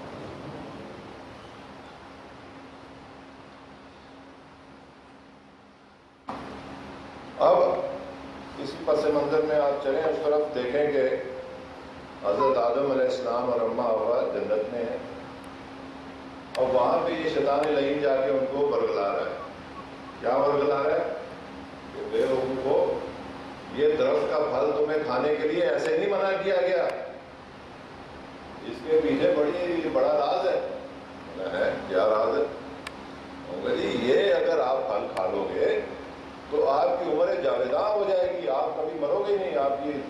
اب اسی پس منظر میں آپ چلیں اس طرف، دیکھیں کہ حضرت آدم علیہ السلام اور اماں حوا جنت میں ہیں، اور وہاں پہ یہ شیطان لعین جا کے ان کو برگلا رہا ہے۔ کیا برگلا رہا ہے؟ کہ بے وقوفو، یہ درخت کا پھل تمہیں کھانے کے لیے ایسے نہیں منع کیا گیا، اس کے پیچھے بڑا راز ہے۔ کیا راز ہے؟ جی یہ اگر آپ پھل کھا لو گے تو آپ کی عمر جاویداں ہو جائے گی، آپ کبھی مرو گے نہیں، آپ کی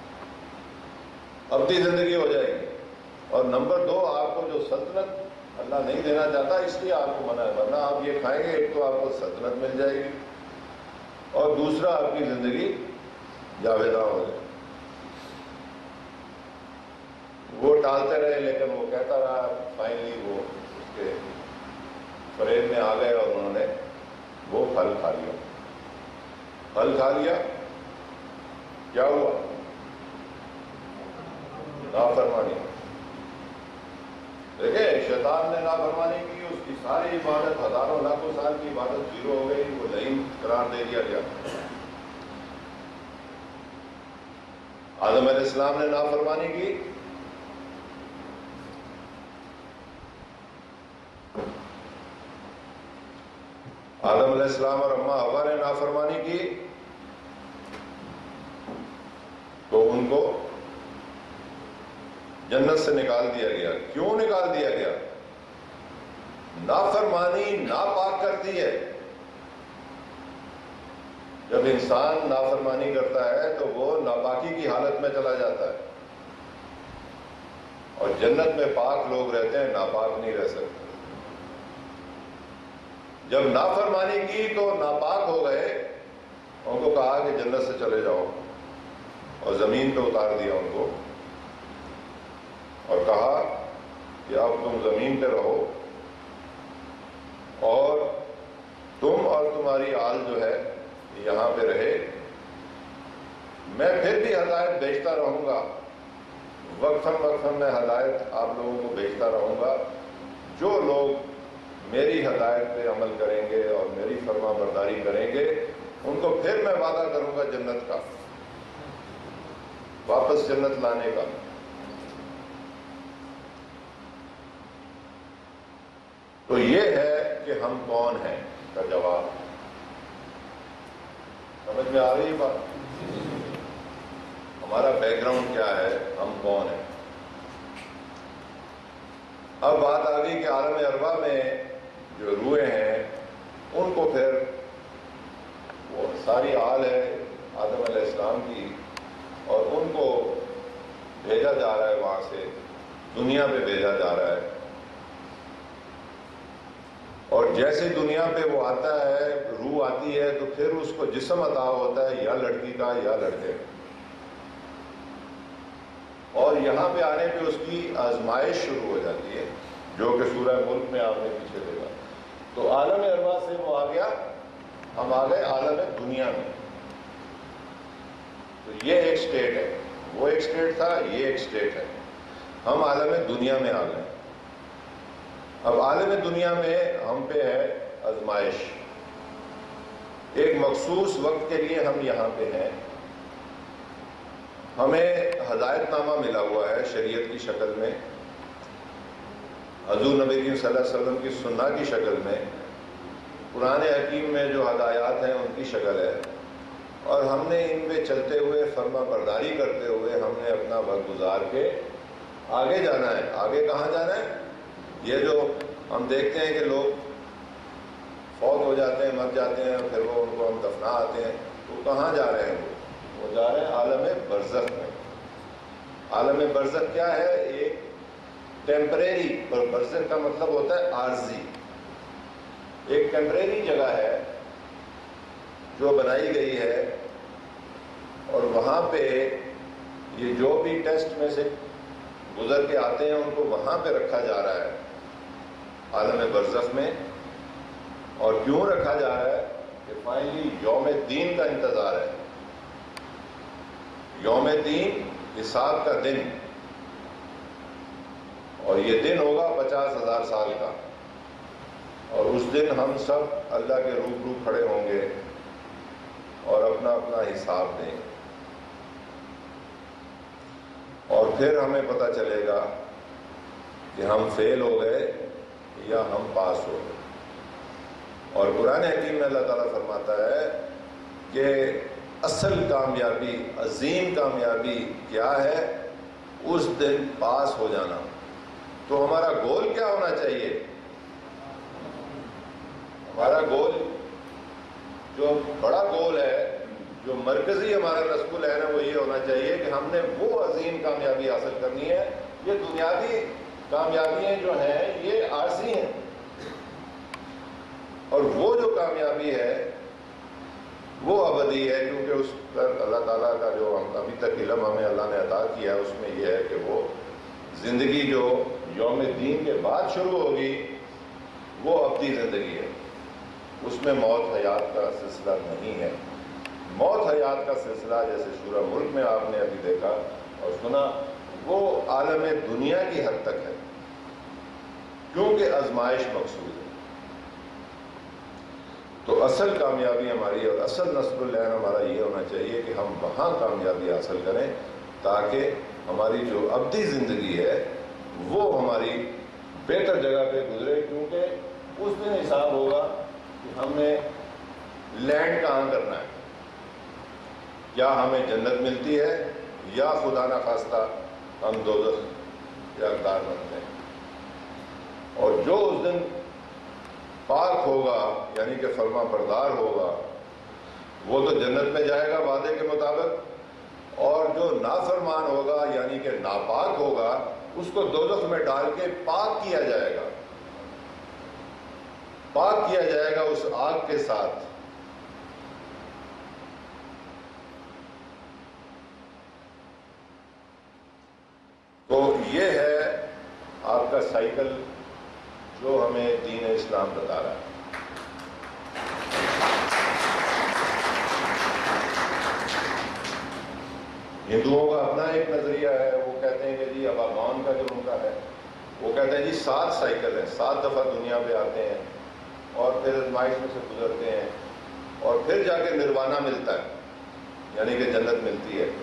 ابدی زندگی ہو جائے گی، اور نمبر 2 آپ کو جو سلطنت اللہ نہیں دینا چاہتا اس لیے آپ کو منع ہے، ورنہ آپ یہ کھائیں گے ایک تو آپ کو سلطنت مل جائے گی، اور دوسرا آپ کی زندگی جاویداں ہو جائے گی۔ وہ ٹالتے رہے لیکن وہ کہتا رہا. فائنلی وہ اس کے فریب میں آ گئے اور انہوں نے وہ پھل کھا لیا. پھل کھا لیا. کیا ہوا؟ نافرمانی. دیکھیں شیطان نے نافرمانی کی, اس کی ساری عبادت, ہزاروں لاکھوں سال کی عبادت زیرو ہو گئی, وہ لعین قرار دے دیا گیا. آدم علیہ السلام نے نافرمانی کی, آدم علیہ السلام اور اماں حوا نے نافرمانی کی تو ان کو جنت سے نکال دیا گیا. کیوں نکال دیا گیا؟ نافرمانی ناپاک کرتی ہے. جب انسان نافرمانی کرتا ہے تو وہ ناپاکی کی حالت میں چلا جاتا ہے, اور جنت میں پاک لوگ رہتے ہیں, ناپاک نہیں رہ سکتے. جب نافرمانی کی تو ناپاک ہو گئے, ان کو کہا کہ جنت سے چلے جاؤ, اور زمین پہ اتار دیا ان کو, اور کہا کہ اب تم زمین پہ رہو, اور تم اور تمہاری آل جو ہے یہاں پہ رہے. میں پھر بھی ہدایت بھیجتا رہوں گا, وقتاً وقتاً میں ہدایت آپ لوگوں کو بھیجتا رہوں گا. جو لوگ میری ہدایت پہ عمل کریں گے اور میری فرما برداری کریں گے, ان کو پھر میں وعدہ کروں گا جنت کا, واپس جنت لانے کا. تو یہ ہے کہ ہم کون ہیں کا جواب. سمجھ میں آ رہی ہے بات؟ ہمارا بیک گراؤنڈ کیا ہے, ہم کون ہیں. اب بات آ گئی کہ عالم ارواح میں جو روحیں ہیں ان کو پھر وہ ساری آل ہے آدم علیہ السلام کی, اور ان کو بھیجا جا رہا ہے, وہاں سے دنیا پہ بھیجا جا رہا ہے. اور جیسے دنیا پہ وہ آتا ہے, روح آتی ہے, تو پھر اس کو جسم عطا ہوتا ہے, یا لڑکی کا یا لڑکے کا. اور یہاں پہ آنے پہ اس کی آزمائش شروع ہو جاتی ہے, جو کہ سورہ ملک میں آپ نے پیچھے دیکھا. تو عالم ارواح سے وہ آ گیا, ہم آ گئے عالم دنیا میں. تو یہ ایک سٹیٹ ہے, وہ ایک سٹیٹ تھا, یہ ایک سٹیٹ ہے. ہم عالم دنیا میں آ گئے. اب عالم دنیا میں ہم پہ ہے آزمائش. ایک مخصوص وقت کے لیے ہم یہاں پہ ہیں. ہمیں ہدایت نامہ ملا ہوا ہے شریعت کی شکل میں, حضور نبی کریم صلی اللہ علیہ وسلم کی سنت کی شکل میں, قرآن حکیم میں جو ہدایات ہیں ان کی شکل ہے. اور ہم نے ان پہ چلتے ہوئے, فرما برداری کرتے ہوئے, ہم نے اپنا وقت گزار کے آگے جانا ہے. آگے کہاں جانا ہے؟ یہ جو ہم دیکھتے ہیں کہ لوگ فوت ہو جاتے ہیں, مر جاتے ہیں, پھر وہ ان کو ہم دفنا آتے ہیں, تو کہاں جا رہے ہیں؟ وہ جا رہے ہیں عالم برزخ میں. عالم برزخ کیا ہے؟ ایک ٹیمپریری, برزخ کا مطلب ہوتا ہے عارضی, ایک ٹیمپریری جگہ ہے جو بنائی گئی ہے, اور وہاں پہ یہ جو بھی ٹیسٹ میں سے گزر کے آتے ہیں ان کو وہاں پہ رکھا جا رہا ہے عالم برزخ میں. اور کیوں رکھا جا رہا ہے؟ کہ فائنلی یوم دین کا انتظار ہے. یوم دین حساب کا دن, اور یہ دن ہوگا 50,000 سال کا, اور اس دن ہم سب اللہ کے روبرو کھڑے ہوں گے اور اپنا اپنا حساب دیں. اور پھر ہمیں پتہ چلے گا کہ ہم فیل ہو گئے یا ہم پاس ہو گئے. اور قرآن حکیم میں اللہ تعالیٰ فرماتا ہے کہ اصل کامیابی, عظیم کامیابی کیا ہے؟ اس دن پاس ہو جانا. تو ہمارا گول کیا ہونا چاہیے؟ ہمارا گول, جو بڑا گول ہے, جو مرکزی ہمارا رسول ہے نا, وہ یہ ہونا چاہیے کہ ہم نے وہ عظیم کامیابی حاصل کرنی ہے. یہ دنیاوی کامیابیاں جو ہیں یہ عارضی ہیں, اور وہ جو کامیابی ہے وہ ابدی ہے, کیونکہ اس پر اللہ تعالیٰ کا جو ابھی تک علم ہمیں اللہ نے عطا کیا ہے اس میں یہ ہے کہ وہ زندگی جو یوم دین کے بعد شروع ہوگی وہ ابدی زندگی ہے، اس میں موت حیات کا سلسلہ نہیں ہے۔ موت حیات کا سلسلہ جیسے شورى ملک میں آپ نے ابھی دیکھا اور سنا، وہ عالم دنیا کی حد تک ہے، کیونکہ آزمائش مقصود ہے۔ تو اصل کامیابی ہماری اور اصل نصب العین ہمارا یہ ہونا چاہیے کہ ہم وہاں کامیابی حاصل کریں تاکہ ہماری جو ابدی زندگی ہے وہ ہماری بہتر جگہ پہ گزرے، کیونکہ اس دن حساب ہوگا کہ ہم نے لینڈ کہاں کرنا ہے، کیا ہمیں جنت ملتی ہے یا خدا نخواستہ ہم دوزخ یا اقدار بنتے ہیں۔ اور جو اس دن پاک ہوگا یعنی کہ فرما بردار ہوگا وہ تو جنت میں جائے گا وعدے کے مطابق، اور جو نافرمان ہوگا یعنی کہ ناپاک ہوگا اس کو دوزخ میں ڈال کے پاک کیا جائے گا، پاک کیا جائے گا اس آگ کے ساتھ۔ تو یہ ہے آپ کا سائیکل جو ہمیں دین اسلام بتا رہا ہے۔ ہندوؤں کا اپنا ایک نظریہ ہے، وہ کہتے ہیں کہ جی اباگان کا جو ان کا ہے وہ کہتے ہیں جی 7 سائیکل ہیں، 7 دفعہ دنیا پہ آتے ہیں اور پھر آزمائش میں سے گزرتے ہیں اور پھر جا کے نروانہ ملتا ہے یعنی کہ جنت ملتی ہے۔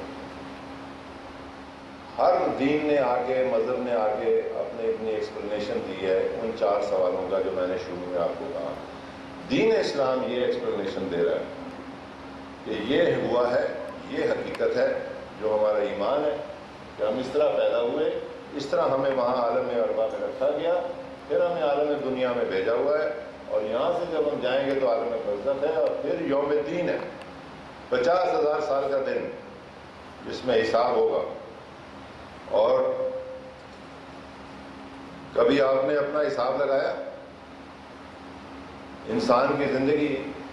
ہر دین نے آگے، مذہب نے آگے اپنے اپنی ایکسپلینیشن دی ہے ان 4 سوالوں کا جو میں نے شروع میں آپ کو کہا۔ دین اسلام یہ ایکسپلینیشن دے رہا ہے کہ یہ ہوا ہے، یہ حقیقت ہے جو ہمارا ایمان ہے کہ ہم اس طرح پیدا ہوئے، اس طرح ہمیں وہاں عالم ارواح میں رکھا گیا، پھر ہمیں عالم دنیا میں بھیجا ہوا ہے، اور یہاں سے جب ہم جائیں گے تو عالم برزخ ہے، اور پھر یوم دین ہے، 50,000 سال کا دن جس میں حساب ہوگا۔ اور کبھی آپ نے اپنا حساب لگایا؟ انسان کی زندگی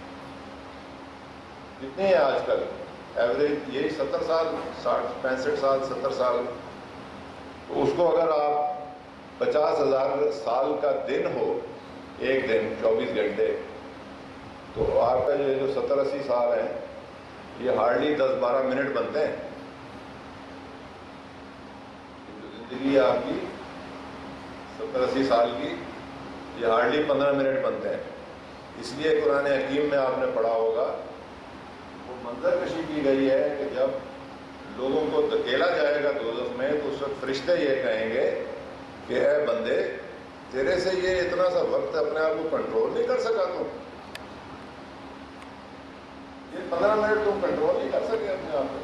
کتنی ہے آج کل؟ ایوریج یہی 70 سال، 60 65 سال 70 سال۔ تو اس کو اگر آپ 50,000 سال کا دن ہو، ایک دن 24 گھنٹے، تو آپ کا جو 70 80 سال ہیں یہ ہارڈلی 10-12 منٹ بنتے ہیں۔ زندگی آپ کی 70-80 سال کی یہ ہارڈلی 15 منٹ بنتے ہیں۔ اس لیے قرآن حکیم میں آپ نے پڑھا ہوگا وہ منظر کشی کی گئی ہے کہ جب لوگوں کو دھکیلا جائے گا دوزخ میں تو اس وقت فرشتے یہ کہیں گے کہ اے بندے، تیرے سے یہ اتنا سا وقت اپنے آپ کو کنٹرول نہیں کر سکا، تم یہ 15 منٹ تم کنٹرول نہیں کر سکے اپنے آپ کو؟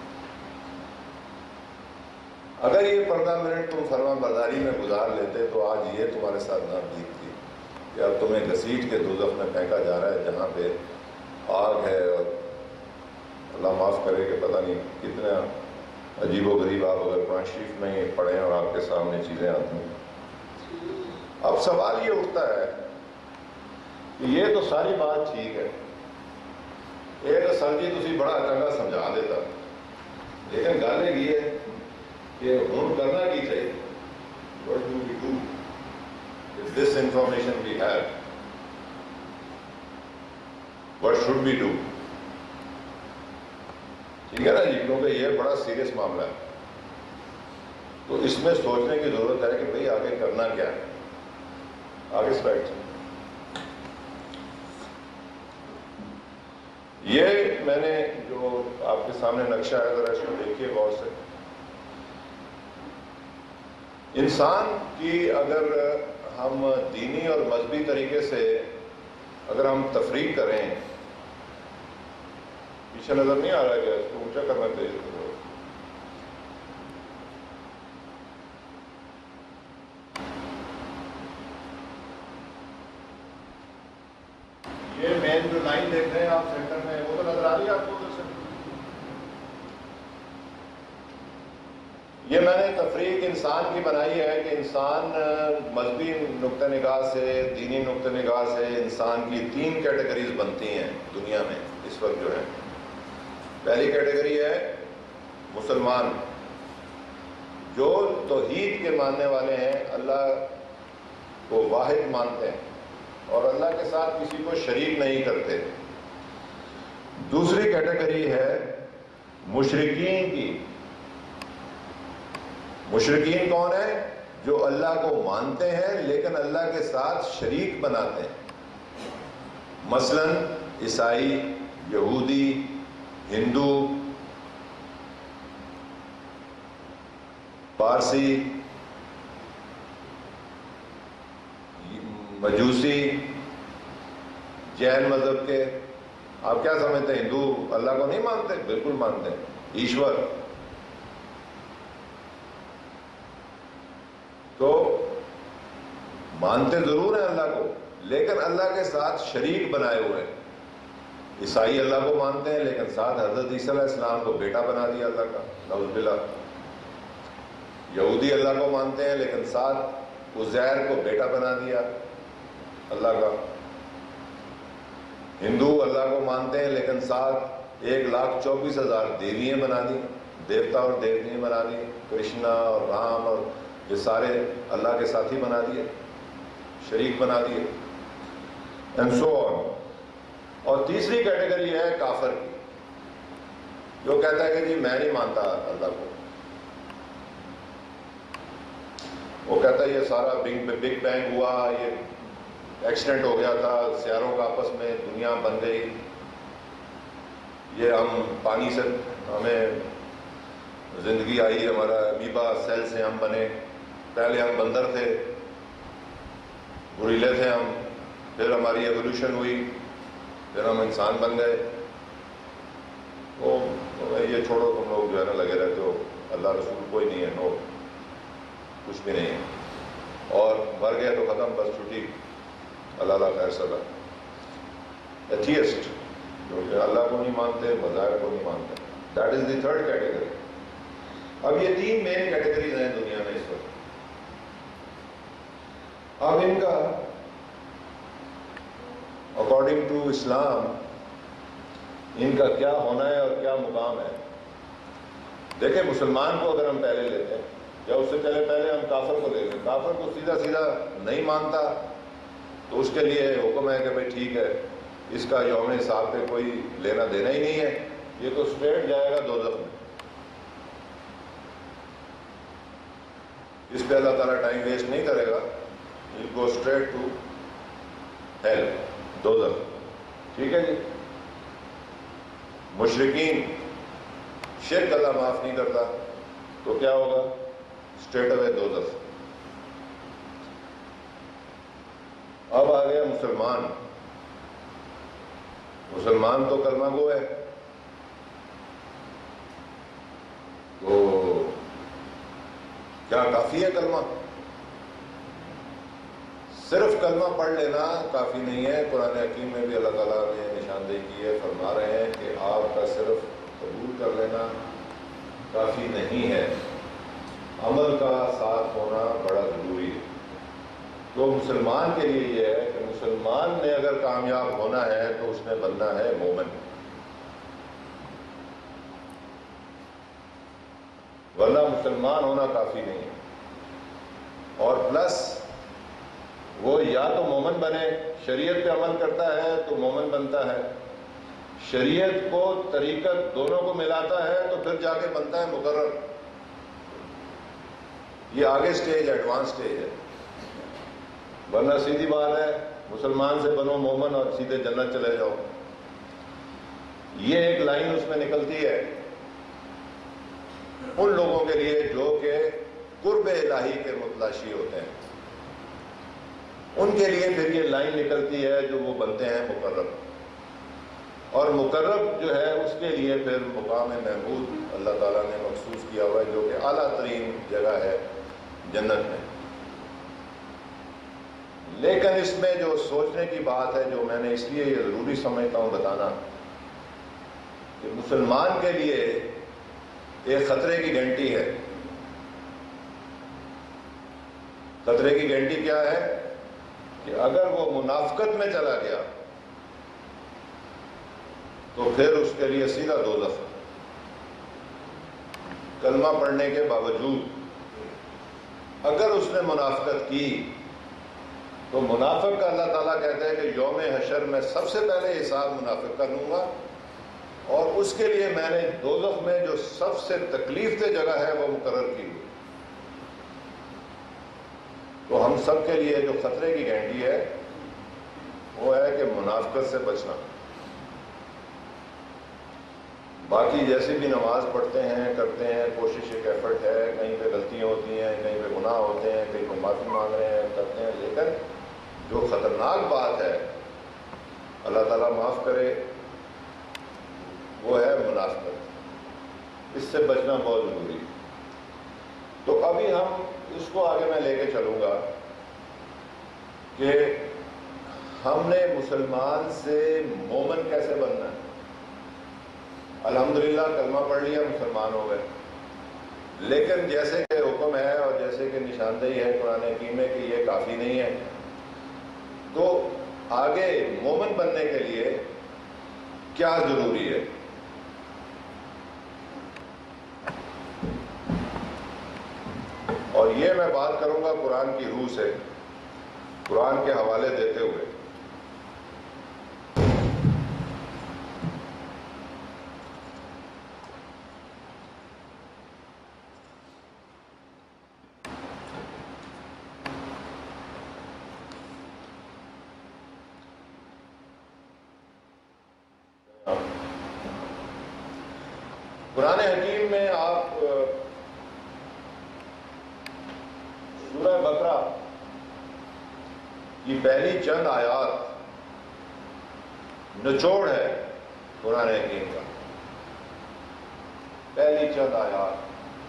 اگر یہ 15 منٹ تم فرما برداری میں گزار لیتے تو آج یہ تمہارے ساتھ نہ بیتتی کہ اب تمہیں گھسیٹ کے دوزخ میں پھینکا جا رہا ہے جہاں پہ آگ ہے، اور اللہ معاف کرے کہ پتہ نہیں کتنا عجیب و غریب آپ اگر قرآن شریف میں پڑھیں اور آپ کے سامنے چیزیں آتی ہیں۔ اب سوال یہ اٹھتا ہے کہ یہ تو ساری بات ٹھیک ہے، ایک سر جی تسی بڑا چنگا سمجھا دیتا، لیکن گل یہ ہے کہ ہم کرنا کی چاہیے؟ What do we do with this information we have? What should we do? ٹھیک ہے نا جی، کیونکہ یہ بڑا سیریس معاملہ ہے، تو اس میں سوچنے کی ضرورت ہے کہ بھئی آگے کرنا کیا ہے، آگے اسپیکٹ۔ یہ میں نے جو آپ کے سامنے نقشہ ہے ذرا اس کو دیکھیے غور سے۔ انسان کی اگر ہم دینی اور مذہبی طریقے سے اگر ہم تفریق کریں، پیچھے نظر نہیں آ رہا ہے کہ اس کو اونچا کرنا چاہیے۔ یہ مین جو لائن دیکھ رہے ہیں آپ سینٹر میں، وہ تو نظر آ رہی ہے آپ کو ادھر سے؟ یہ میں نے تفریق انسان کی بنائی ہے کہ انسان مذہبی نقطہ نگاہ سے، دینی نقطہ نگاہ سے انسان کی 3 کیٹیگریز بنتی ہیں دنیا میں اس وقت جو ہے۔ پہلی کیٹیگری ہے مسلمان، جو توحید کے ماننے والے ہیں، اللہ کو واحد مانتے ہیں اور اللہ کے ساتھ کسی کو شریک نہیں کرتے۔ دوسری کیٹیگری ہے مشرکین کی۔ مشرکین کون ہیں؟ جو اللہ کو مانتے ہیں لیکن اللہ کے ساتھ شریک بناتے ہیں، مثلا عیسائی، یہودی، ہندو، پارسی، مجوسی، جین مذہب کے۔ آپ کیا سمجھتے ہیں ہندو اللہ کو نہیں مانتے؟ بالکل مانتے ہیں، ایشور۔ تو مانتے ضرور ہیں اللہ کو لیکن اللہ کے ساتھ شریک بنائے ہوئے ہیں۔ عیسائی اللہ کو مانتے ہیں لیکن ساتھ حضرت عیسیٰ علیہ السلام کو بیٹا بنا دیا اللہ کا، نعوذ باللہ۔ یہودی اللہ کو مانتے ہیں لیکن ساتھ عزیر کو بیٹا بنا دیا اللہ کا۔ ہندو اللہ کو مانتے ہیں لیکن ساتھ 1,24,000 دیویاں بنا دی، دیوتا اور دیوتیاں بنا دی، کرشنا اور رام اور یہ سارے اللہ کے ساتھی بنا دیے، شریک بنا دیے، اینڈ سو آن۔ اور تیسری کیٹیگری ہے کافر کی، جو کہتا ہے کہ جی میں نہیں مانتا اللہ کو۔ وہ کہتا ہے یہ سارا بگ بینگ ہوا، یہ ایکسیڈنٹ ہو گیا تھا، سیاروں کا آپس میں دنیا بن گئی، یہ ہم پانی سے ہمیں زندگی آئی، ہمارا امیبا سیل سے ہم بنے، پہلے ہم بندر تھے، گوریلے تھے ہم، پھر ہماری ایولیوشن ہوئی، پھر ہم انسان بن گئے۔ وہ یہ چھوڑو، تم لوگ جو ہے نا لگے رہتے ہو، اللہ رسول کوئی نہیں ہے، نو کچھ بھی نہیں ہے، اور مر گئے تو ختم، بس چھٹی، اللہ خیر صدا۔ ایتھیسٹ، جو کہ اللہ کو نہیں مانتے، بظاہر کو نہیں مانتے، that is the third category. اب یہ تین مین کیٹیگریز ہیں دنیا میں اس وقت۔ اب ان کا اکارڈنگ ٹو اسلام ان کا کیا ہونا ہے اور کیا مقام ہے؟ دیکھیں، مسلمان کو اگر ہم پہلے لیتے ہیں یا اس سے پہلے ہم کافر کو لے لیں، کافر کو سیدھا نہیں مانتا تو اس کے لیے حکم ہے کہ بھائی ٹھیک ہے، اس کا یوم حساب پہ کوئی لینا دینا ہی نہیں ہے، یہ تو اسٹریٹ جائے گا دوزخ میں۔ اس پہ اللہ تعالیٰ ٹائم ویسٹ نہیں کرے گا، He'll go straight to hell, دوزخ۔ ٹھیک ہے جی۔ مشرکین، شرک اللہ معاف نہیں کرتا تو کیا ہوگا؟ اسٹریٹ اوے دوزخ۔ اب آ گیا مسلمان۔ مسلمان تو کلمہ گو ہے، تو کیا کافی ہے کلمہ؟ صرف کلمہ پڑھ لینا کافی نہیں ہے۔ قرآن حکیم میں بھی اللہ تعالیٰ نے نشاندہی کی ہے، فرما رہے ہیں کہ آپ کا صرف قبول کر لینا کافی نہیں ہے، عمل کا ساتھ ہونا بڑا ضروری ہے۔ تو مسلمان کے لیے یہ ہے کہ مسلمان نے اگر کامیاب ہونا ہے تو اس نے بننا ہے مومن، ورنہ مسلمان ہونا کافی نہیں ہے۔ اور پلس وہ یا تو مومن بنے، شریعت پہ عمل کرتا ہے تو مومن بنتا ہے، شریعت کو طریقت دونوں کو ملاتا ہے تو پھر جا کے بنتا ہے مقرر۔ یہ آگے سٹیج، ایڈوانس سٹیج ہے، ورنہ سیدھی بات ہے مسلمان سے بنو مومن اور سیدھے جنت چلے جاؤ۔ یہ ایک لائن اس میں نکلتی ہے ان لوگوں کے لیے جو کہ قرب الہی کے متلاشی ہوتے ہیں، ان کے لیے پھر یہ لائن نکلتی ہے جو وہ بنتے ہیں مقرب، اور مقرب جو ہے اس کے لیے پھر مقام محمود اللہ تعالیٰ نے مخصوص کیا ہوا ہے، جو کہ اعلیٰ ترین جگہ ہے جنت میں۔ لیکن اس میں جو سوچنے کی بات ہے، جو میں نے اس لیے یہ ضروری سمجھتا ہوں بتانا، کہ مسلمان کے لیے ایک خطرے کی گھنٹی ہے۔ خطرے کی گھنٹی کیا ہے؟ کہ اگر وہ منافقت میں چلا گیا تو پھر اس کے لیے سیدھا دوزخ۔ کلمہ پڑھنے کے باوجود اگر اس نے منافقت کی تو منافق کا اللہ تعالیٰ کہتے ہیں کہ یوم حشر میں سب سے پہلے حساب منافق کا لوں گا، اور اس کے لیے میں نے دوزخ میں جو سب سے تکلیف دہ جگہ ہے وہ مقرر کی ہوئی۔ تو ہم سب کے لیے جو خطرے کی گھنٹی ہے وہ ہے کہ منافقت سے بچنا۔ باقی جیسے بھی نماز پڑھتے ہیں کرتے ہیں، کوشش ایک ایفرٹ ہے، کہیں پہ غلطیاں ہوتی ہیں، کہیں پہ گناہ ہوتے ہیں، کہیں پہ معافی مانگ رہے ہیں، کرتے ہیں، لیکن جو خطرناک بات ہے اللہ تعالیٰ معاف کرے وہ ہے منافقت۔ اس سے بچنا بہت ضروری ہے۔ تو ابھی ہم اس کو آگے میں لے کے چلوں گا کہ ہم نے مسلمان سے مومن کیسے بننا ہے۔ الحمدللہ کلمہ پڑھ لیا، مسلمان ہو گئے، لیکن جیسے کہ حکم ہے اور جیسے کہ نشاندہی ہے قرآن حکیم میں کہ یہ کافی نہیں ہے، تو آگے مومن بننے کے لیے کیا ضروری ہے؟ اور یہ میں بات کروں گا قرآن کی روح سے، قرآن کے حوالے دیتے ہوئے۔ قرآن حکیم میں آپ سورہ بقرہ کی پہلی چند آیات نچوڑ ہے قرآن حکیم کا، پہلی چند آیات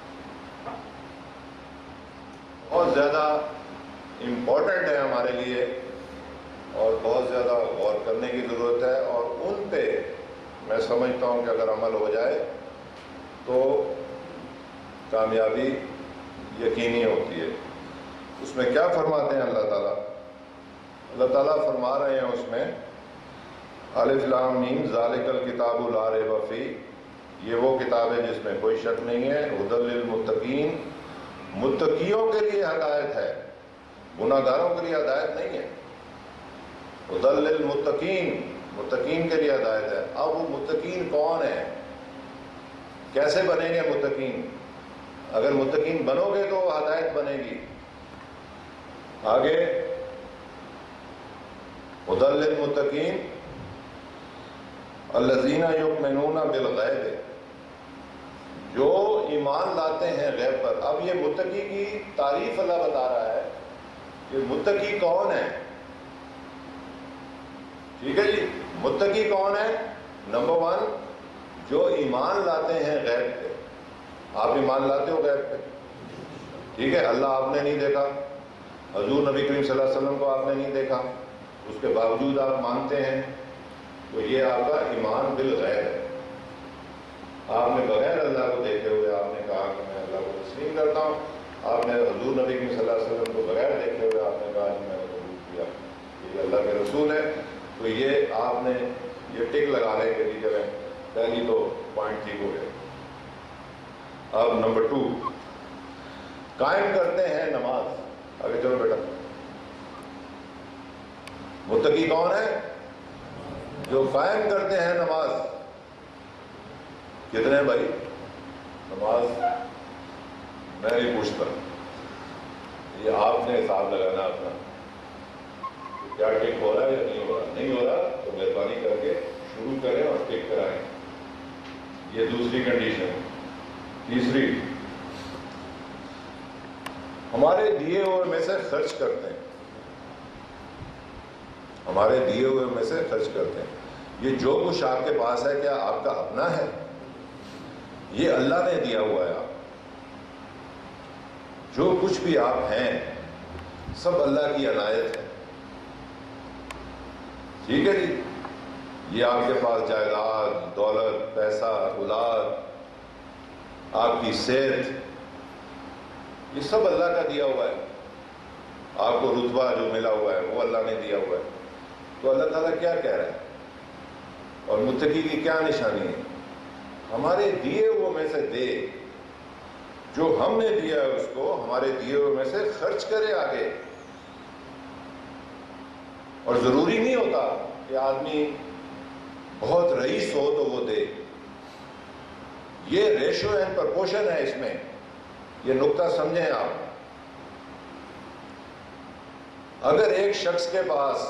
بہت زیادہ امپورٹنٹ ہے ہمارے لیے اور بہت زیادہ غور کرنے کی ضرورت ہے، اور ان پہ میں سمجھتا ہوں کہ اگر عمل ہو جائے تو کامیابی یقینی ہوتی ہے۔ اس میں کیا فرماتے ہیں اللہ تعالیٰ؟ اللہ تعالیٰ فرما رہے ہیں اس میں الف لام میم ذالک الکتاب لا ریب فیہ، یہ وہ کتاب ہے جس میں کوئی شک نہیں ہے، ھدی للمتقین، متقیوں کے لیے ہدایت ہے، گناہ گاروں کے لیے ہدایت نہیں ہے۔ ھدی للمتقین، متقین کے لیے ہدایت ہے۔ اب وہ متقین کون ہیں؟ کیسے بنیں گے متقین؟ اگر متقین بنو گے تو ہدایت بنے گی۔ آگے ھدی للمتقین الذین یؤمنون بالغیب، جو ایمان لاتے ہیں غیب پر۔ اب یہ متقی کی تعریف اللہ بتا رہا ہے کہ متقی کون ہے۔ ٹھیک ہے جی، متقی کون ہے؟ نمبر 1 جو ایمان لاتے ہیں غیب پہ۔ آپ ایمان لاتے ہو غیب پہ؟ ٹھیک ہے، اللہ آپ نے نہیں دیکھا، حضور نبی کریم صلی اللہ علیہ وسلم کو آپ نے نہیں دیکھا، اس کے باوجود آپ مانتے ہیں، تو یہ آپ کا ایمان بالغیب ہے۔ آپ نے بغیر اللہ کو دیکھے ہوئے آپ نے کہا کہ میں اللہ کو تسلیم کرتا ہوں، آپ نے حضور نبی کریم صلی اللہ علیہ وسلم کو بغیر دیکھے ہوئے آپ نے کہا کہ میں نے قبول کیا کہ یہ اللہ کے رسول ہے، تو یہ آپ نے یہ ٹک لگا لیں کہ جی جگہ پہلی تو پوائنٹ ٹھیک ہو گیا۔ اب نمبر 2 قائم کرتے ہیں نماز۔ آگے چلو بیٹا، متقی کون ہے؟ جو قائم کرتے ہیں نماز۔ کتنے بھائی؟ نماز میں نہیں پوچھتا، یہ آپ نے حساب لگانا اپنا، کیا ٹک ہو رہا ہے یا نہیں ہو رہا۔ نہیں ہو رہا تو مہربانی کر کے شروع کریں اور ٹک کرائیں۔ یہ دوسری کنڈیشن۔ تیسری، ہمارے دیے ہوئے میں سے خرچ کرتے ہیں، ہمارے دیے ہوئے میں سے خرچ کرتے ہیں۔ یہ جو کچھ آپ کے پاس ہے کیا آپ کا اپنا ہے؟ یہ اللہ نے دیا ہوا ہے۔ آپ جو کچھ بھی آپ ہیں سب اللہ کی عنایت ہے۔ ٹھیک ہے جی، یہ آپ کے پاس جائیداد، دولت، پیسہ، اولاد، آپ کی صحت، یہ سب اللہ کا دیا ہوا ہے۔ آپ کو رتبہ جو ملا ہوا ہے وہ اللہ نے دیا ہوا ہے۔ تو اللہ تعالیٰ کیا کہہ رہا ہے اور متقی کی کیا نشانی ہے؟ ہمارے دیے ہوئے میں سے دے، جو ہم نے دیا ہے اس کو ہمارے دیے ہوئے میں سے خرچ کرے آگے. اور ضروری نہیں ہوتا کہ آدمی بہت رئیس ہو تو وہ دے. یہ ریشو اینڈ پرپورشن ہے اس میں. یہ نقطہ سمجھیں آپ. اگر ایک شخص کے پاس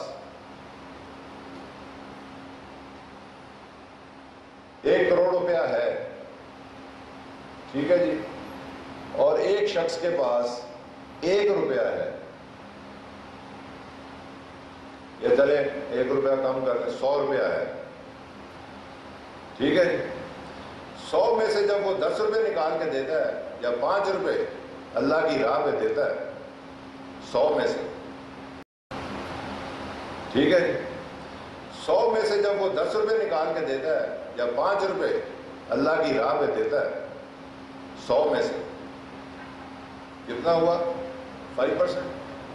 1 کروڑ روپیہ ہے، ٹھیک ہے جی، اور ایک شخص کے پاس 1 روپیہ ہے، یہ چلے 1 روپیہ کم کر دیں، 100 روپیہ ہے، ٹھیک ہے جی. 100 میں سے جب وہ 10 روپے نکال کے دیتا ہے یا 5 روپے اللہ کی راہ پہ دیتا ہے 100 میں سے، ٹھیک ہے جی، 100 میں سے جب وہ 10 روپے نکال کے دیتا ہے یا 5 روپے اللہ کی راہ پہ دیتا ہے 100 میں سے، کتنا ہوا؟ 5%.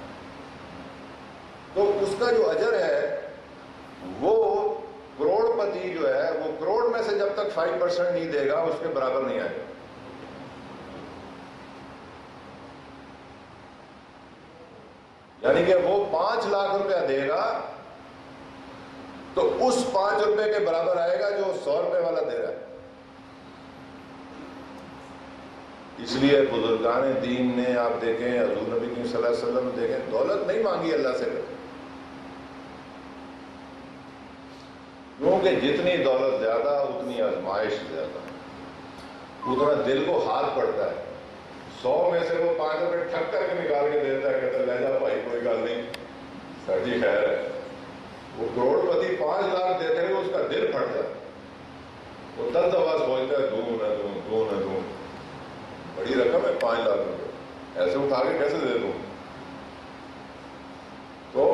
تو اس کا جو اجر ہے وہ کروڑ پتی جو ہے وہ کروڑ میں سے جب تک 5% نہیں دے گا اس کے برابر نہیں آئے گا. یعنی کہ وہ 5 لاکھ روپیہ دے گا تو اس 5 روپے کے برابر آئے گا جو 100 روپے والا دے رہا ہے. اس لیے بزرگان دین نے آپ دیکھیں، حضور نبی کریم صلی اللہ علیہ وسلم دیکھیں، دولت نہیں مانگی اللہ سے، کیونکہ جتنی دولت زیادہ اتنی آزمائش زیادہ، اتنا دل کو ہاتھ پڑتا ہے. 100 میں سے وہ 5 روپے ٹھک کر کے نکال کے دیتا ہے، کہتا ہے لے جا بھائی کوئی گل نہیں سر جی خیر ہے. وہ کروڑ پتی 5 لاکھ دیتے ہیں، اس کا دل پھٹ جاتا ہے. وہ 10 دفعہ سوچتا ہے دوں نہ دوں، دوں نہ دوں، بڑی رقم ہے 5 لاکھ روپے، ایسے اٹھا کے کیسے دے دوں. تو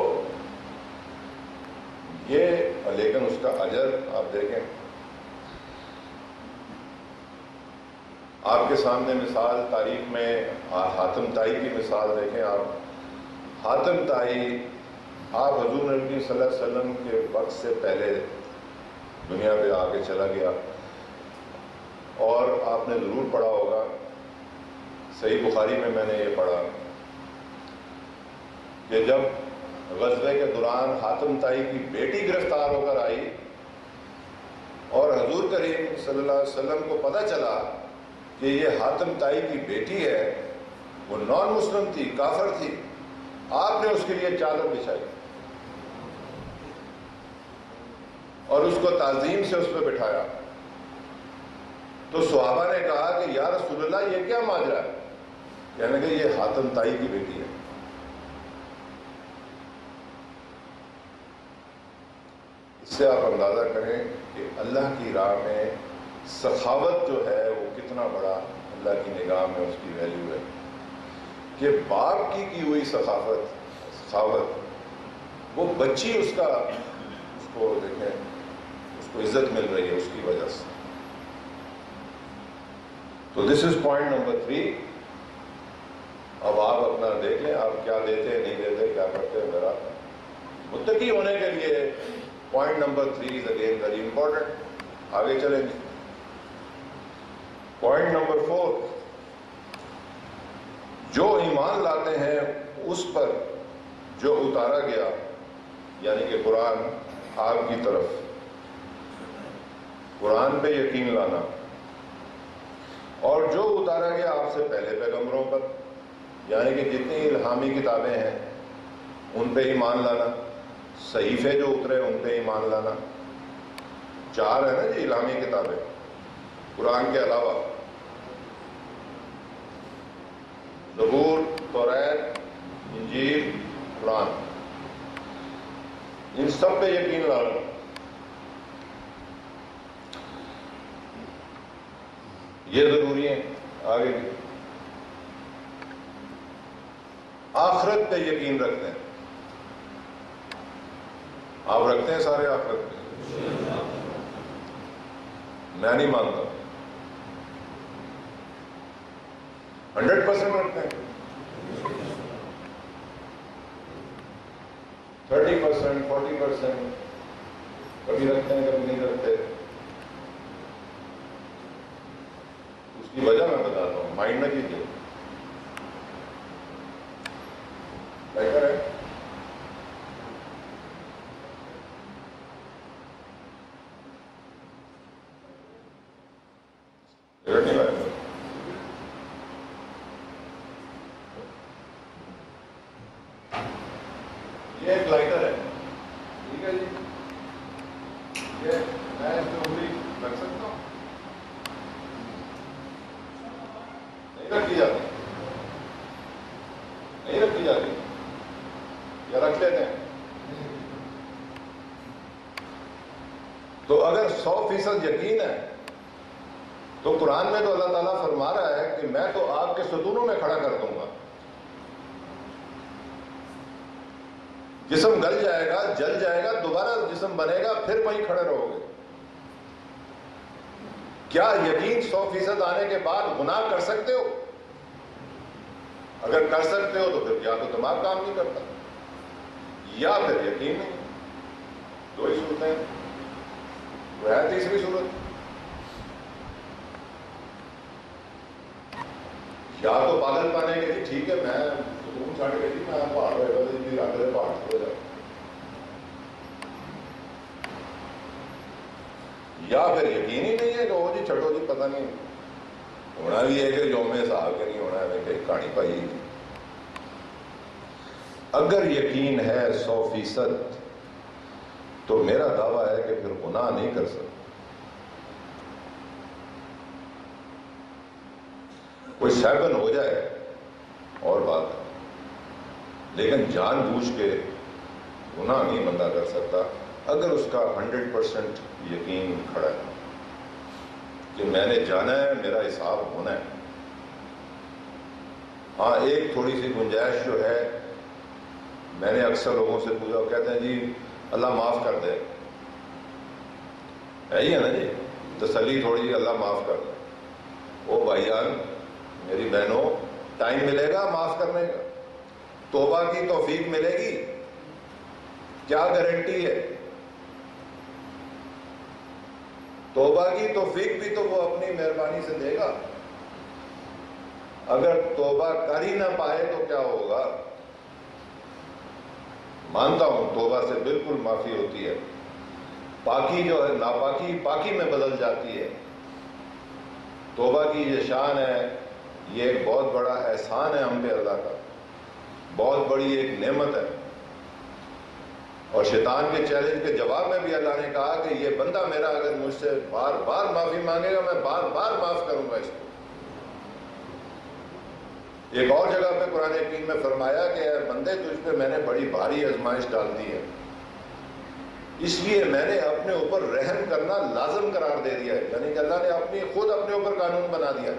یہ لیکن اس کا اجر آپ دیکھیں. آپ کے سامنے مثال تاریخ میں حاتم طائی کی مثال دیکھیں آپ. حاتم طائی آپ حضور نبی صلی اللہ علیہ وسلم کے وقت سے پہلے دنیا پہ آگے چلا گیا، اور آپ نے ضرور پڑھا ہوگا، صحیح بخاری میں نے یہ پڑھا کہ جب غزوے کے دوران حاتم طائی کی بیٹی گرفتار ہو کر آئی اور حضور کریم صلی اللہ علیہ وسلم کو پتہ چلا کہ یہ حاتم طائی کی بیٹی ہے، وہ نان مسلم تھی، کافر تھی، آپ نے اس کے لیے چادر بچھائی اور اس کو تعظیم سے اس پہ بٹھایا. تو صحابہ نے کہا کہ یا رسول اللہ یہ کیا ماجرا ہے؟ کہنے کہ یہ حاتم طائی کی بیٹی ہے. اس سے آپ اندازہ کریں کہ اللہ کی راہ میں سخاوت جو ہے وہ کتنا بڑا اللہ کی نگاہ میں اس کی ویلیو ہے. کہ باپ کی ہوئی سخاوت وہ بچی اس کو دیکھیں، اس کو عزت مل رہی ہے اس کی وجہ سے. تو دس از پوائنٹ نمبر 3. اب آپ اپنا دیکھ لیں آپ کیا دیتے ہیں، نہیں دیتے، کیا کرتے ہیں. ذرا متقی ہونے کے لیے point number 3 is again very important. آگے چلیں گے. پوائنٹ نمبر 4، جو ایمان لاتے ہیں اس پر جو اتارا گیا، یعنی کہ قرآن آپ کی طرف، قرآن پہ یقین لانا، اور جو اتارا گیا آپ سے پہلے پیغمبروں پر، یعنی کہ جتنی الہامی کتابیں ہیں ان پہ ایمان لانا، صحیفے جو اترے ان پہ ایمان لانا. 4 ہے نا جی الہامی کتابیں قرآن کے علاوہ، زبور، توریت، انجیل، قرآن، ان سب پہ یقین لانا. یہ ضروری ہے. آگے بھی آخرت پہ یقین رکھتے ہیں. آپ رکھتے ہیں سارے آخرت پہ؟ میں نہیں مانتا. 100% رکھتے ہیں. 30%، 40%، کبھی رکھتے ہیں کبھی نہیں رکھتے. اس کی وجہ میں بتاتا ہوں. مائنڈ نہ کیجیے. بہتر ہے نہیں بات. یہ ایک لائٹر ہے, ٹھیک ہے جی, یہ میں اس میں انگلی رکھ سکتا ہوں؟ نہیں رکھی جاتی, نہیں رکھی جاتی, یا رکھ لیتے ہیں؟ تو اگر 100% یقین ہے تو قرآن میں تو اللہ تعالیٰ فرما رہا ہے کہ میں تو آگ کے ستونوں میں کھڑا کر دوں گا. جسم گل جائے گا, جل جائے گا, دوبارہ جسم بنے گا, پھر وہیں کھڑے رہو گے. کیا یقین 100% آنے کے بعد گناہ کر سکتے ہو؟ اگر کر سکتے ہو تو پھر یا تو دماغ کام نہیں کرتا یا پھر یقین نہیں. دو ہی صورتیں ہیں. وہ ہے تیسری صورت, یا تو پاگل پانے کے لیے ٹھیک ہے میں ستون چھاڑ کے جی میں پہاڑ رہے گا جی رکھ دے پہاڑ ہو جائے, یا پھر یقین ہی نہیں ہے کہ وہ جی چھٹو جی پتہ نہیں ہونا بھی ہے کہ یوم صاحب کے نہیں ہونا ہے کہ کہانی پائی. اگر یقین ہے 100% تو میرا دعویٰ ہے کہ پھر گناہ نہیں کر سکتا. کوئی 7 ہو جائے اور بات ہے, لیکن جان بوجھ کے گناہ نہیں بندہ کر سکتا اگر اس کا 100% یقین کھڑا ہے کہ میں نے جانا ہے, میرا حساب ہونا ہے. ہاں ایک تھوڑی سی گنجائش جو ہے, میں نے اکثر لوگوں سے پوچھا, وہ کہتے ہیں جی اللہ معاف کر دے, ہے نا جی تسلی تھوڑی جی اللہ معاف کر دے. او بھائی جان میری بہنوں, ٹائم ملے گا معاف کرنے کا, توبہ کی توفیق ملے گی, کیا گارنٹی ہے؟ توبہ کی توفیق بھی تو وہ اپنی مہربانی سے دے گا. اگر توبہ کر ہی نہ پائے تو کیا ہوگا؟ مانتا ہوں توبہ سے بالکل معافی ہوتی ہے, پاکی جو ہے ناپاکی پاکی میں بدل جاتی ہے. توبہ کی یہ شان ہے, یہ ایک بہت بڑا احسان ہے ہم پہ اللہ کا, بہت بڑی ایک نعمت ہے. اور شیطان کے چیلنج کے جواب میں بھی اللہ نے کہا کہ یہ بندہ میرا اگر مجھ سے بار بار معافی مانگے گا میں بار بار معاف کروں گا اس کو. ایک اور جگہ پہ قرآن حکیم میں فرمایا کہ اے بندے تجھ پہ میں نے بڑی بھاری آزمائش ڈال دی ہے, اس لیے میں نے اپنے اوپر رحم کرنا لازم قرار دے دیا ہے. یعنی کہ اللہ نے خود اپنے اوپر قانون بنا دیا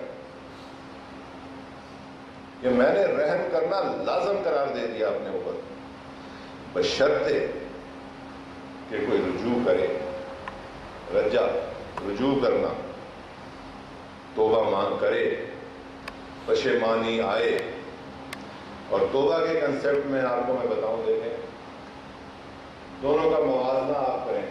کہ میں نے رحم کرنا لازم قرار دے دیا اپنے اوپر, بشرطے کہ کوئی رجوع کرے. رجوع کرنا, توبہ مانگ کرے, پشیمانی آئے. اور توبہ کے کنسیپٹ میں آپ کو میں بتاؤں, دیکھیں دونوں کا موازنہ آپ کریں.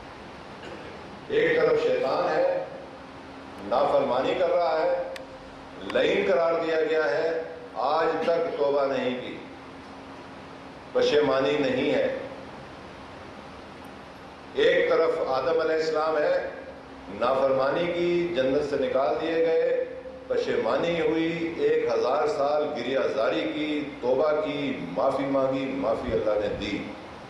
ایک طرف شیطان ہے, نافرمانی کر رہا ہے, لعین قرار دیا گیا ہے, آج تک توبہ نہیں کی, پشیمانی نہیں ہے. ایک طرف آدم علیہ السلام ہے, نافرمانی کی, جنت سے نکال دیے گئے, پشیمانی ہوئی, 1000 سال گریہ زاری کی, توبہ کی, معافی مانگی, معافی اللہ نے دی.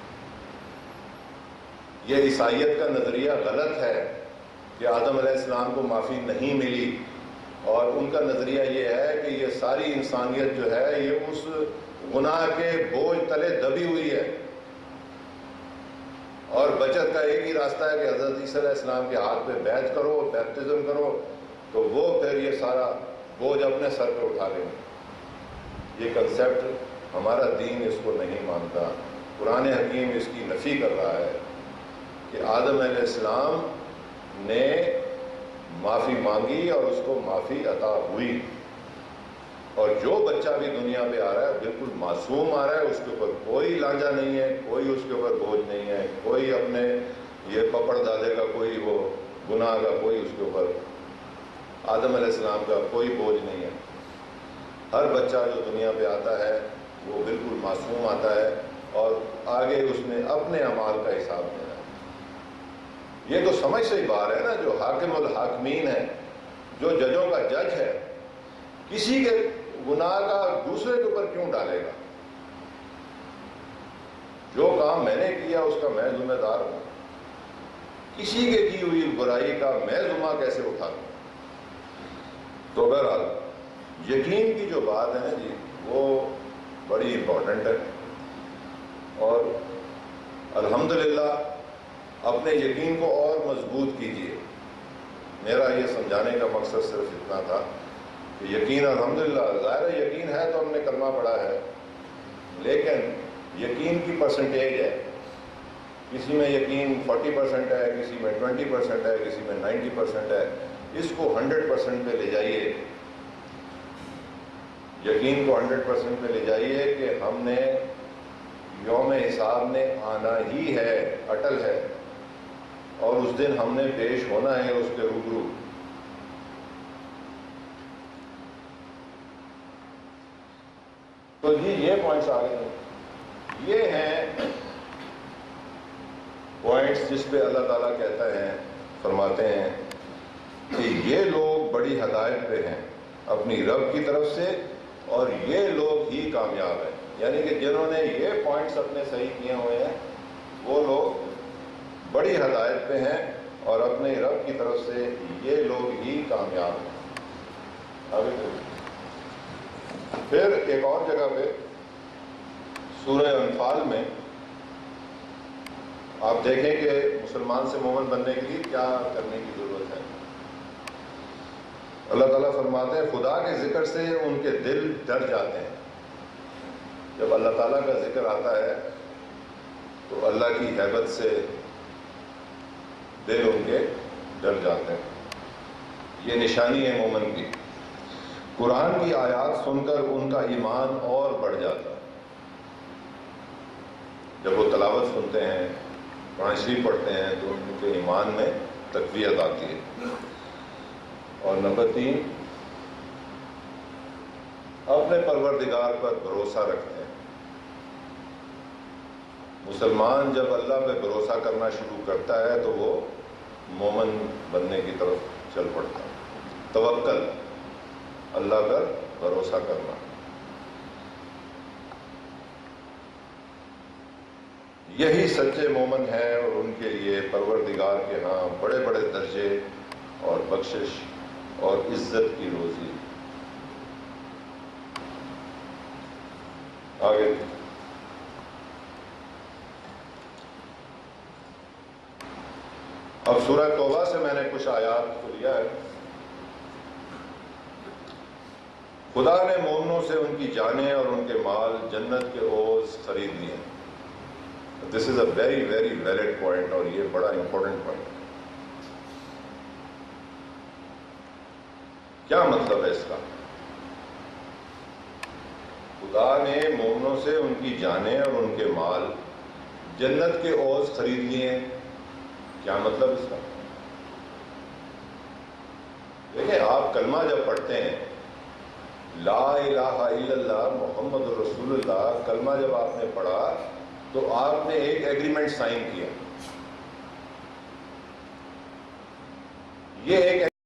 یہ عیسائیت کا نظریہ غلط ہے کہ آدم علیہ السلام کو معافی نہیں ملی, اور ان کا نظریہ یہ ہے کہ یہ ساری انسانیت جو ہے یہ اس گناہ کے بوجھ تلے دبی ہوئی ہے, اور بچت کا ایک ہی راستہ ہے کہ حضرت عیسیٰ علیہ السلام کے ہاتھ پہ بیعت کرو, بیپٹزم کرو, تو وہ پھر یہ سارا بوجھ اپنے سر پہ اٹھا لیں گے. یہ کنسیپٹ ہمارا دین اس کو نہیں مانتا. قرآن حکیم اس کی نفی کر رہا ہے کہ آدم علیہ السلام نے معافی مانگی اور اس کو معافی عطا ہوئی, اور جو بچہ بھی دنیا پہ آ رہا ہے بالکل معصوم آ رہا ہے, اس کے اوپر کوئی لانجا نہیں ہے, کوئی اس کے اوپر بوجھ نہیں ہے, کوئی اپنے یہ پپڑ دادے کا کوئی وہ گناہ کا کوئی اس کے اوپر, آدم علیہ السلام کا کوئی بوجھ نہیں ہے. ہر بچہ جو دنیا پہ آتا ہے وہ بالکل معصوم آتا ہے اور آگے اس نے اپنے اعمال کا حساب دینا ہے۔ یہ تو سمجھ سے ہی باہر ہے نا، جو حاکم الحاکمین ہے، جو ججوں کا جج ہے، کسی کے گناہ کا دوسرے کے اوپر کیوں ڈالے گا؟ جو کام میں نے کیا اس کا میں ذمہ دار ہوں، کسی کے کی ہوئی برائی کا میں ذمہ کیسے اٹھا دوں؟ تو بہرحال یقین کی جو بات ہے نا جی، وہ بڑی امپورٹنٹ ہے، اور الحمدللہ اپنے یقین کو اور مضبوط کیجیے۔ میرا یہ سمجھانے کا مقصد صرف اتنا تھا کہ یقین الحمدللہ، ظاہر یقین ہے تو ہم نے کلمہ پڑھا ہے، لیکن یقین کی پرسنٹیج ہے، کسی میں یقین 40% ہے، کسی میں 20% ہے، کسی میں 90% ہے، اس کو 100% پہ لے جائیے، یقین کو 100% پہ لے جائیے کہ ہم نے یوم حساب میں آنا ہی ہے، اٹل ہے، اور اس دن ہم نے پیش ہونا ہے اس کے روبرو۔ تو یہ پوائنٹس آ گئے ہیں، یہ ہیں پوائنٹس جس پہ اللہ تعالیٰ کہتا ہے، فرماتے ہیں کہ یہ لوگ بڑی ہدایت پہ ہیں اپنی رب کی طرف سے، اور یہ لوگ ہی کامیاب ہیں، یعنی کہ جنہوں نے یہ پوائنٹس اپنے صحیح کیے ہوئے ہیں وہ لوگ بڑی ہدایت پہ ہیں اور اپنے رب کی طرف سے یہ لوگ ہی کامیاب ہیں۔ آگے پھر ایک اور جگہ پہ سورہ انفال میں آپ دیکھیں کہ مسلمان سے مومن بننے کے لیے کیا کرنے کی ضرورت ہے۔ اللہ تعالیٰ فرماتے ہیں خدا کے ذکر سے ان کے دل ڈر جاتے ہیں۔ جب اللہ تعالیٰ کا ذکر آتا ہے تو اللہ کی ہیبت سے دل ان کے ڈر جاتے ہیں، یہ نشانی ہے مومن کی۔ قرآن کی آیات سن کر ان کا ایمان اور بڑھ جاتا ہے، جب وہ تلاوت سنتے ہیں، قرآن شریف پڑھتے ہیں تو ان کے ایمان میں تقویت آتی ہے۔ اور نمبر 3، اپنے پروردگار پر بھروسہ رکھتے ہیں۔ مسلمان جب اللہ پہ بھروسہ کرنا شروع کرتا ہے تو وہ مومن بننے کی طرف چل پڑتا ہے۔ توکل، اللہ پر بھروسہ کرنا، یہی سچے مومن ہیں، اور ان کے لیے پروردگار کے ہاں بڑے بڑے درجے اور بخشش اور عزت کی روزی۔ آگے اب سورہ توبہ سے میں نے کچھ آیات کو لیا ہے۔ خدا نے مومنوں سے ان کی جانیں اور ان کے مال جنت کے عوض خرید لیے۔ This is a very very valid point, اور یہ بڑا امپورٹنٹ پوائنٹ ہے۔ کیا مطلب ہے اس کا؟ خدا نے مومنوں سے ان کی جانیں اور ان کے مال جنت کے عوض خرید لیے، کیا مطلب اس کا؟ دیکھیں، آپ کلمہ جب پڑھتے ہیں، لا الہ الا اللہ محمد رسول اللہ، کلمہ جب آپ نے پڑھا تو آپ نے ایک ایگریمنٹ سائن کیا، یہ ایک